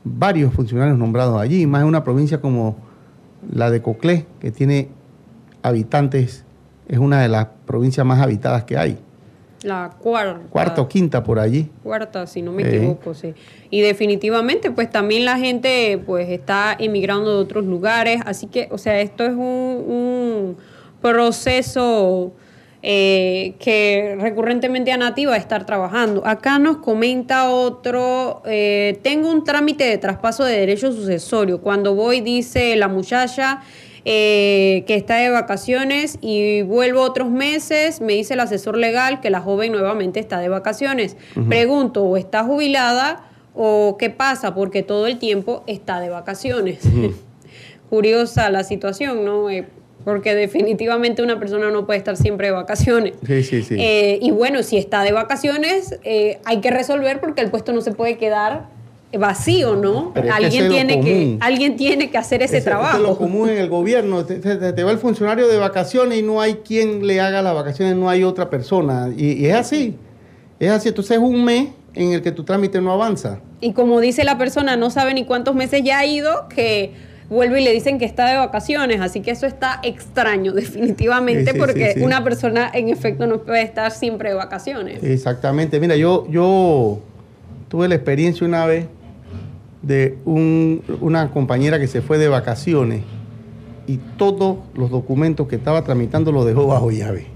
varios funcionarios nombrados allí, más en una provincia como la de Coclé, que tiene habitantes, es una de las provincias más habitadas que hay. La cuarta. Cuarta o quinta por allí. Cuarta, si no me Eh. equivoco, sí. Y definitivamente, pues también la gente pues está emigrando de otros lugares, así que, o sea, esto es un, un proceso eh, que recurrentemente ANATI va a estar trabajando. Acá nos comenta otro, eh, tengo un trámite de traspaso de derecho sucesorio. Cuando voy, dice la muchacha, Eh, que está de vacaciones y vuelvo otros meses, me dice el asesor legal que la joven nuevamente está de vacaciones. Uh-huh. Pregunto, ¿o está jubilada o qué pasa? Porque todo el tiempo está de vacaciones. Uh-huh. Curiosa la situación, ¿no? Eh, porque definitivamente una persona no puede estar siempre de vacaciones. Sí, sí, sí. Eh, y bueno, si está de vacaciones, eh, hay que resolver porque el puesto no se puede quedar vacío, ¿no? Alguien tiene que, alguien tiene que hacer ese, ese trabajo. Eso es lo común en el gobierno. Te, te, te va el funcionario de vacaciones y no hay quien le haga las vacaciones, no hay otra persona. Y, y es así. Es así. Entonces es un mes en el que tu trámite no avanza. Y como dice la persona, no sabe ni cuántos meses ya ha ido, que vuelve y le dicen que está de vacaciones. Así que eso está extraño, definitivamente, sí, sí, porque sí, sí. una persona en efecto no puede estar siempre de vacaciones. Exactamente. Mira, yo, yo tuve la experiencia una vez de un, una compañera que se fue de vacaciones y todos los documentos que estaba tramitando los dejó bajo llave.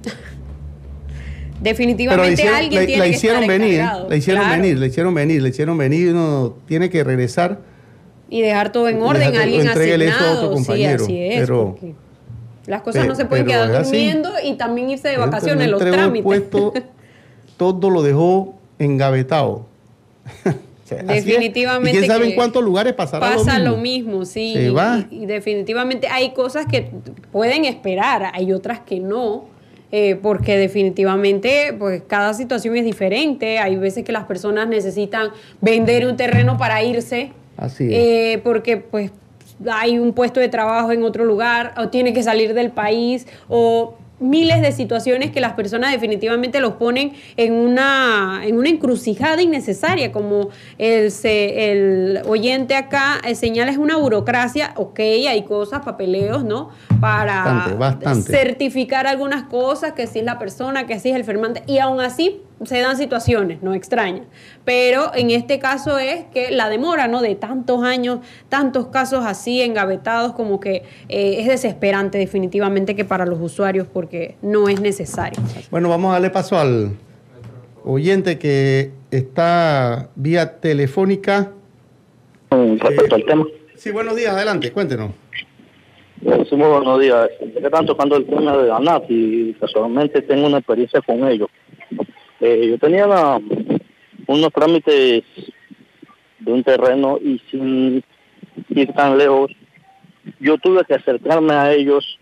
Definitivamente hicieron, alguien la, tiene la que hicieron estar venir, encargado. La hicieron claro. venir, la hicieron venir, la hicieron venir, uno tiene que regresar. Y dejar todo en orden, dejar, alguien asignado. Eso a otro compañero, sí, así es. Pero, las cosas no se pueden quedar durmiendo y también irse de vacaciones, en los trámites. Puesto, todo lo dejó engavetado. O sea, definitivamente. ¿Y quién sabe en cuántos lugares pasará pasa lo mismo? lo mismo, sí. Se y, va. Y, y definitivamente hay cosas que pueden esperar, hay otras que no, eh, porque definitivamente pues cada situación es diferente. Hay veces que las personas necesitan vender un terreno para irse. Así es. Eh, porque pues hay un puesto de trabajo en otro lugar, o tiene que salir del país, o miles de situaciones que las personas definitivamente los ponen en una, en una encrucijada innecesaria, como el, se, el oyente acá eh, señala, es una burocracia. Ok, hay cosas, papeleos, ¿no? Para bastante, bastante. certificar algunas cosas, que si es la persona, que si es el firmante, y aún así se dan situaciones, no extrañas. Pero en este caso es que la demora, ¿no? De tantos años, tantos casos así engavetados, como que eh, es desesperante definitivamente que para los usuarios, porque no es necesario. Bueno, vamos a darle paso al oyente que está vía telefónica. Respecto eh, al tema. Sí, buenos días, adelante, cuéntenos. Sí, muy buenos días. Están tocando el tema de ANATI y casualmente tengo una experiencia con ellos. Eh, yo tenía la, unos trámites de un terreno y sin ir tan lejos, yo tuve que acercarme a ellos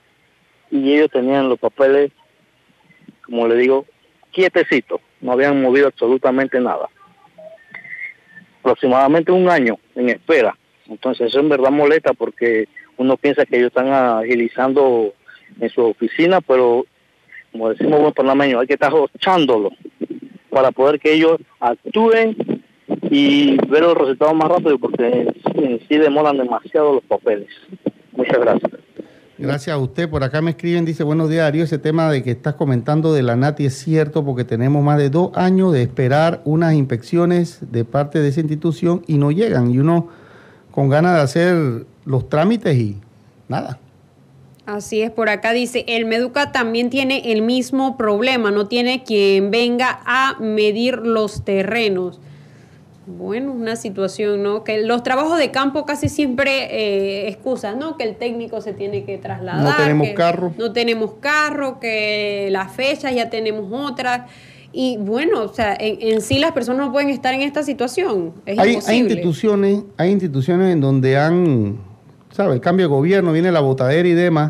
y ellos tenían los papeles, como le digo, quietecitos, no habían movido absolutamente nada. Aproximadamente un año en espera. Entonces eso en verdad molesta porque uno piensa que ellos están agilizando en su oficina, pero como decimos buen panameño, hay que estar echándolo para poder que ellos actúen y ver los resultados más rápido, porque en sí demoran demasiado los papeles. Muchas gracias. Gracias a usted. Por acá me escriben, dice, buenos días, Darío, ese tema de que estás comentando de la ANATI es cierto, porque tenemos más de dos años de esperar unas inspecciones de parte de esa institución y no llegan, y uno con ganas de hacer los trámites y nada. Así es, por acá dice, el Meduca también tiene el mismo problema, no tiene quien venga a medir los terrenos. Bueno, una situación, ¿no? Que los trabajos de campo casi siempre eh, excusan, ¿no? Que el técnico se tiene que trasladar. No tenemos que carro. No tenemos carro, que las fechas ya tenemos otras. Y bueno, o sea, en, en sí las personas no pueden estar en esta situación. Es hay, imposible. Hay instituciones, hay instituciones en donde han, ¿sabes? El cambio de gobierno, viene la botadera y demás,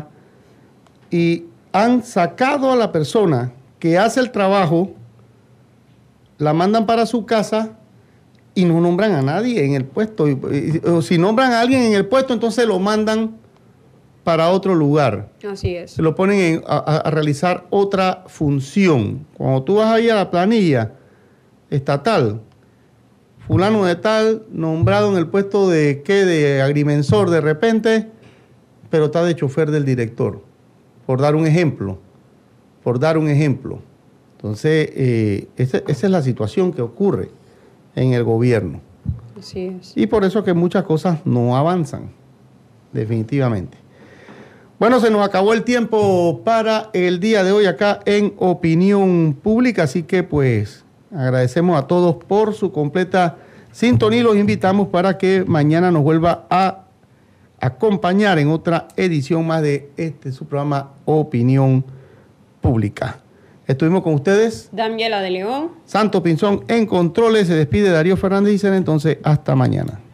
y han sacado a la persona que hace el trabajo, la mandan para su casa y no nombran a nadie en el puesto. O si nombran a alguien en el puesto, entonces lo mandan para otro lugar. Así es. Se lo ponen en, a, a realizar otra función. Cuando tú vas ahí a la planilla estatal, fulano de tal, nombrado en el puesto de, ¿qué? De agrimensor de repente, pero está de chofer del director, por dar un ejemplo, por dar un ejemplo. Entonces, eh, esa, esa es la situación que ocurre en el gobierno. Así es. Y por eso que muchas cosas no avanzan, definitivamente. Bueno, se nos acabó el tiempo para el día de hoy acá en Opinión Pública, así que pues agradecemos a todos por su completa sintonía y los invitamos para que mañana nos vuelva a acompañar en otra edición más de este su programa Opinión Pública. Estuvimos con ustedes. Daniela de León. Santo Pinzón en controles. Se despide Darío Fernández y será entonces hasta mañana.